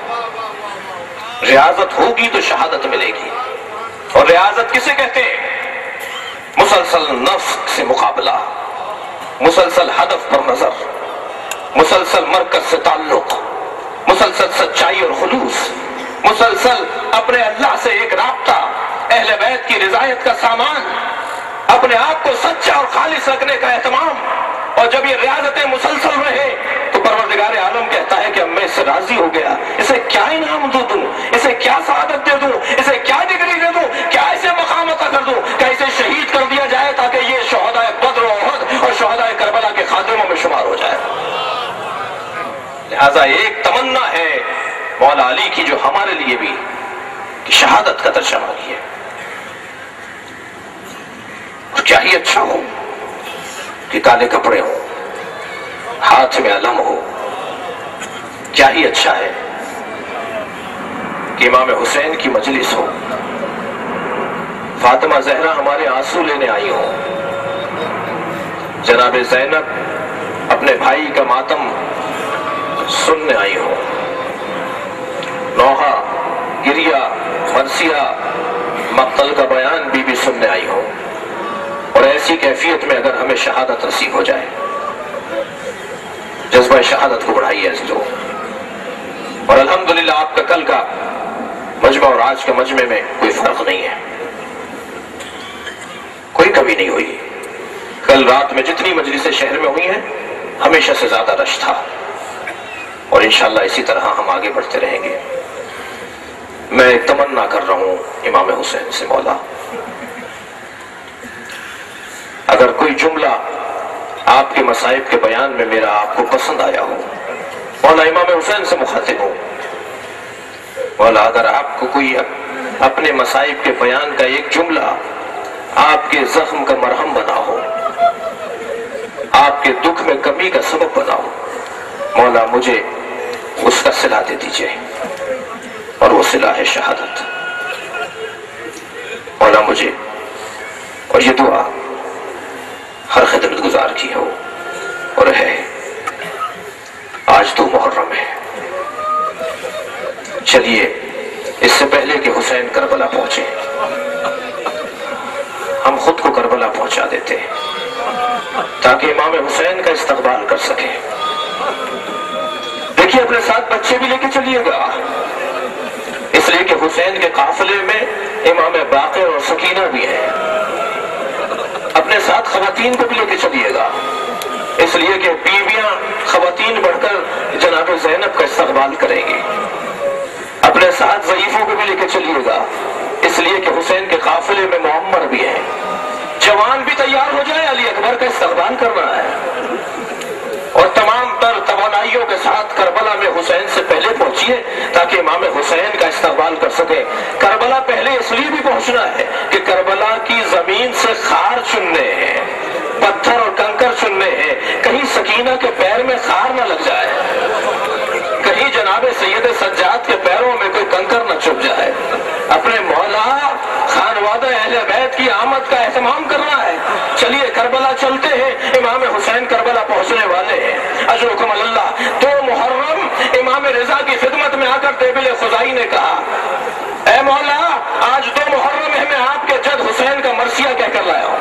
Speaker 4: ریاضت ہوگی تو شہادت ملے گی، اور ریاضت کسے کہتے ہیں؟ مسلسل نفس سے مقابلہ، مسلسل ہدف پر نظر، مسلسل مرکز سے تعلق، مسلسل سچائی اور خلوص، مسلسل اپنے اللہ سے ایک رابطہ، اہل بیت کی رضایت کا سامان، اپنے آپ کو سچا اور خالص رکھنے کا اہتمام۔ اور جب یہ ریاضتیں مسلسل رہے تو پروردگار عالم کہتا ہے کہ اب میں اس سے راضی ہو گیا، اسے کیا انعام دے دوں، اسے کیا سعادت دے دوں، اسے کیا ڈگری دے دوں، کیا اسے مقام عطا کر دوں، کیا اسے شہید کر دیا جائے تاکہ یہ شہداء بدر و احد اور شہداء کربلا کے خادموں میں شمار ہو جائے۔ لہذا ایک تمنا ہے مولا علی کی جو ہمارے لیے بھی کہ شہادت کا درجہ مانگیے۔ اور کیا ہی اچھا ہو کہ کالے کپڑے ہوں، ہاتھ میں علم ہو، کیا ہی اچھا ہے کہ امام حسین کی مجلس ہو، فاطمہ زہرا ہمارے آنسو لینے آئی ہو، جناب زینب اپنے بھائی کا ماتم سننے آئی ہو، نوحہ، گریہ، مرثیہ، مقتل کا بیان بھی بھی سننے آئی ہو، اور ایسی کیفیت میں اگر ہمیں شہادت نصیب ہو جائے، جذبہ شہادت کو بڑھائیے عزیزو۔ اور الحمدللہ آپ کا کل کا مجمع اور آج کے مجمع میں کوئی فرق نہیں ہے، کوئی کمی نہیں ہوئی۔ کل رات میں جتنی مجلسیں شہر میں ہوئی ہیں ہمیشہ سے زیادہ رش تھا، اور انشاءاللہ اسی طرح ہم آگے بڑھتے رہیں گے۔ میں ایک تمنا کر رہا ہوں امام حسین سے، مولا اگر کوئی جملہ آپ کے مصائب کے بیان میں میرا آپ کو پسند آیا ہو، مولا امام حسین سے مخاطب ہوں، مولا اگر آپ کو کوئی اپنے مصائب کے بیان کا ایک جملہ آپ کے زخم کا مرہم بنا ہو، آپ کے دکھ میں کمی کا سبب بنا ہو، مولا مجھے اس کا صلہ دے دیجئے، اور وہ صلہ ہے شہادت۔ مولا مجھے، اور یہ دعا ہر خدمت گزار کی ہو اور ہے، آج تو محرم ہے، چلیے اس سے پہلے کہ حسین کربلا پہنچے ہم خود کو کربلا پہنچا دیتے ہیں تاکہ امام حسین کا استقبال کر سکیں۔ دیکھیے اپنے ساتھ بچے بھی لے کے چلیے گا، اس لیے کہ حسین کے قافلے میں امام باقر اور سکینہ بھی ہیں۔ اپنے ساتھ خواتین کو بھی لے کے چلیے گا، اس لیے کہ بیویاں خواتین بڑھ کر جناب زینب کا استقبال کریں گی۔ اپنے ساتھ ضعیفوں کو بھی لے کے چلیے گا، اس لیے کہ حسین کے قافلے میں معمر بھی ہیں۔ جوان بھی تیار ہو جائے، علی اکبر کا استقبال کرنا ہے، اور تمام تر توانائیوں کے ساتھ کربلا میں حسین سے پہلے پہنچیے تاکہ امام حسین کا استقبال کر سکے۔ کربلا پہلے اس لیے بھی پہنچنا ہے کہ کربلا کی زمین سے خار چننے ہیں، پتھر اور کنکر چننے ہیں، کہیں سکینہ کے پیر میں خار نہ لگ جائے، کہیں جناب سید سجاد کے پیروں میں کوئی کنکر نہ چھپ جائے۔ اپنے مولا خانوادہ اہل بیت کی آمد کا اہتمام کرنا ہے۔ چلیے کربلا چلتے ہیں، امام حسین کربلا پہنچنے والے ہیں۔ اجرکم اللہ۔ دو محرم امام رضا کی خدمت میں آ کر دیبل خزائی نے کہا، اے مولا آج دو محرم ہے، میں آپ کے جد حسین کا مرثیہ کہہ کر لایا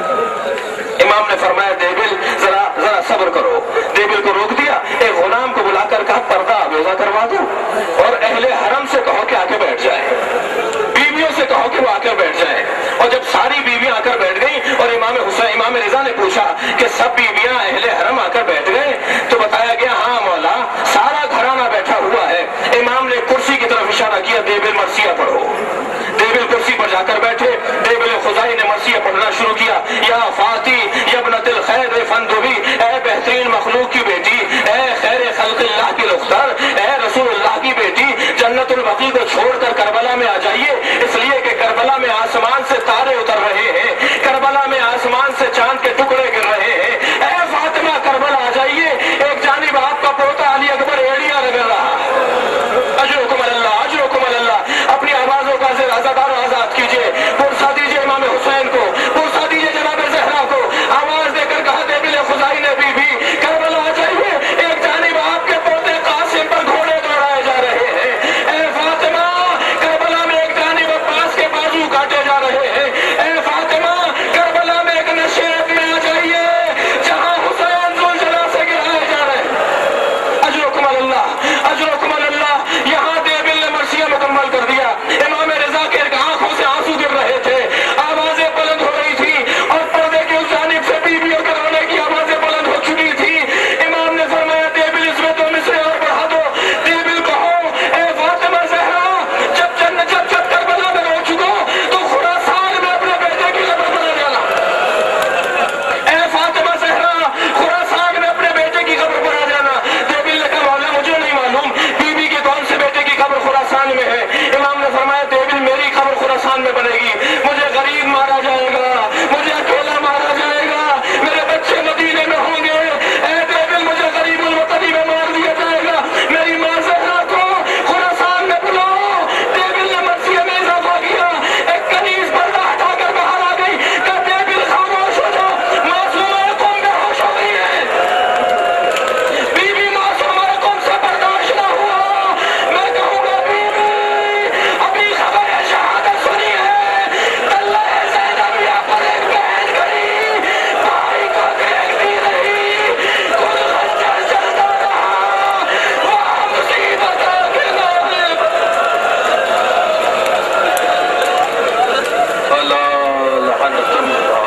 Speaker 4: ہوں۔ امام نے فرمایا دیبل ذرا ذرا صبر کرو۔ دیبل کو روک دیا، ایک غلام کو بلا کر کہا پردہ آویزہ کروا دو، اور اہل حرم سے کہو کہ آ کے بیٹھ جائے، بیویوں سے کہو کہ وہ آ کر بیٹھ جائے۔ اور جب ساری بیویاں آ کر بیٹھ گئیں اور امام حسین امام رضا نے پوچھا کہ سب بیویاں اہل حرم آ کر بیٹھ گئے، تو بتایا گیا ہاں مولا سارا گھرانہ بیٹھا ہوا ہے۔ امام نے کرسی کی طرف اشارہ کیا، دیبل مرثیہ پڑھو۔ دیبل کرسی پر جا کر بیٹھے، دیبل خزائی نے مرثیہ پڑھنا شروع کیا۔ یا فاتی یا ابنت الخیر فندوی، اے بہترین مخلوق کی بیٹی، اے خیر خلق اللہ کی رختار، اے رسول اللہ کی بیٹی، جنت البقیع کو چھوڑ کر کربلا میں آ جائیے، اس لیے کہ کربلا میں آسمان سے تارے اتر رہے ہیں، کربلا میں آسمان سے چاند کے ٹکڑے گر رہے ہیں۔ اے فاطمہ کربلا آ جائیے، ایک جانب آپ کا پوتا علی اکبر ایڑیاں رگڑ رہا ہے۔ اجرکم اللہ، اجرکم اللہ۔ اپنی آوازوں کا آزادار آزاد کیجیے، پرسا دیجیے امام حسین کو، پرسا دیجیے جناب زہرا کو۔ آواز دے کر کہا دیبل خزائی نے بی بی کربلا آ جائیے، ایک جانب آپ کے پوتے قاسم پر گھوڑے دوڑائے جا رہے ہیں۔ اے فاطمہ کربلا میں ایک جانب عباس کے بازو کاٹے جا رہے ہیں۔ اے فاطمہ کربلا میں ایک نشیب میں آ جائیے جہاں حسین زلزلہ سے گرائے جا رہے ہیں۔ اجرکم اللہ، اجرکم اللہ۔ یہاں دیبل نے مرثیہ مکمل کر دیا، امام رضا کے آنکھوں سے آنسو گر رہے تھے، آوازیں بلند ہو رہی تھی، اور پردے کی اس جانب سے بیویوں کے رونے کی آوازیں بلند ہو چکی تھی۔ امام نے فرمایا دیبل اس میں دو مصرے اور بڑھا دو۔ دیبل کہو اے فاطمہ زہرا، جب جنت جب جب کربلا میں رو چکو تو خراسان میں اپنے بیٹے کی قبر بنا جانا۔ اے فاطمہ زہرا، خراسان میں اپنے بیٹے کی قبر بنا جانا۔ دیبل نے کہا مولا مجھے نہیں معلوم بیوی کے کون سے بیٹے کی قبر خراسان میں ہے۔ امام نے فرمایا دیبل میری قبر خراسان میں بنے گی، مجھے غریب مارا جائے گا، مجھے اکیلا مارا جائے گا، میرے بچے مدینے میں ہوں گے۔ اے دیبل مجھے غریب الوطنی میں مار دیا جائے گا، میری ماں زہرا کو خراسان میں بلاؤ۔ دیبل نے مرثیہ میں اضافہ کیا، ایک کنیز پردہ ہٹا کر باہر آ گئی، کہا دیبل خاموش ہو جاؤ، معصومہ قوم بے ہوش ہو گئی ہے۔ بیوی معصومہ قوم سے برداشت نہ ہوا، میں کہوں گا بیوی ابھی خبر شہادت سنی ہے، اللہ زینب یہاں پر ایک بہن کری، بھائی کو دیکھتی رہی، کل خنجر چلتا رہا، وہاں مصیبت آگے نہ فلا لعنت اللہ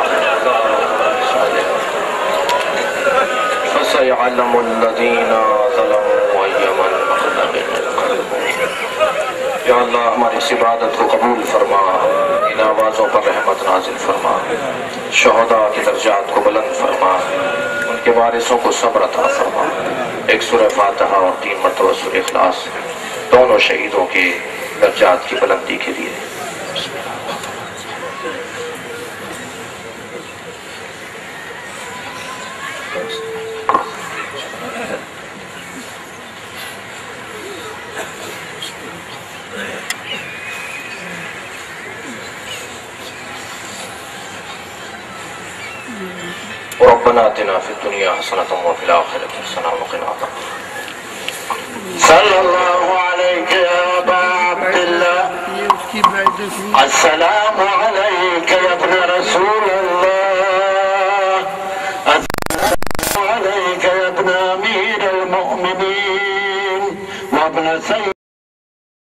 Speaker 4: فسيعلم الذين ظلموا أي منقلب ينقلبون۔ یا اللہ ہماری اس عبادت کو قبول فرما، ان آوازوں پر رحمت نازل فرما، شہداء کے درجات کو بلند فرما، ان کے وارثوں کو صبر عطا فرما۔ ایک سورہ فاتحہ اور تین مرتبہ سورہ اخلاص دونوں شہیدوں کے درجات کی بلندی کے لیے۔ بسم اللہ۔ ربنا آتنا فی الدنیا حسنۃ وفی الآخرۃ حسنۃ وقنا عذاب النار صلی اللہ علیہ یا ابا عبداللہ السلام علیک یا ابن رسول اللہ السلام علیک یا ابن امیر المؤمنین وابن سید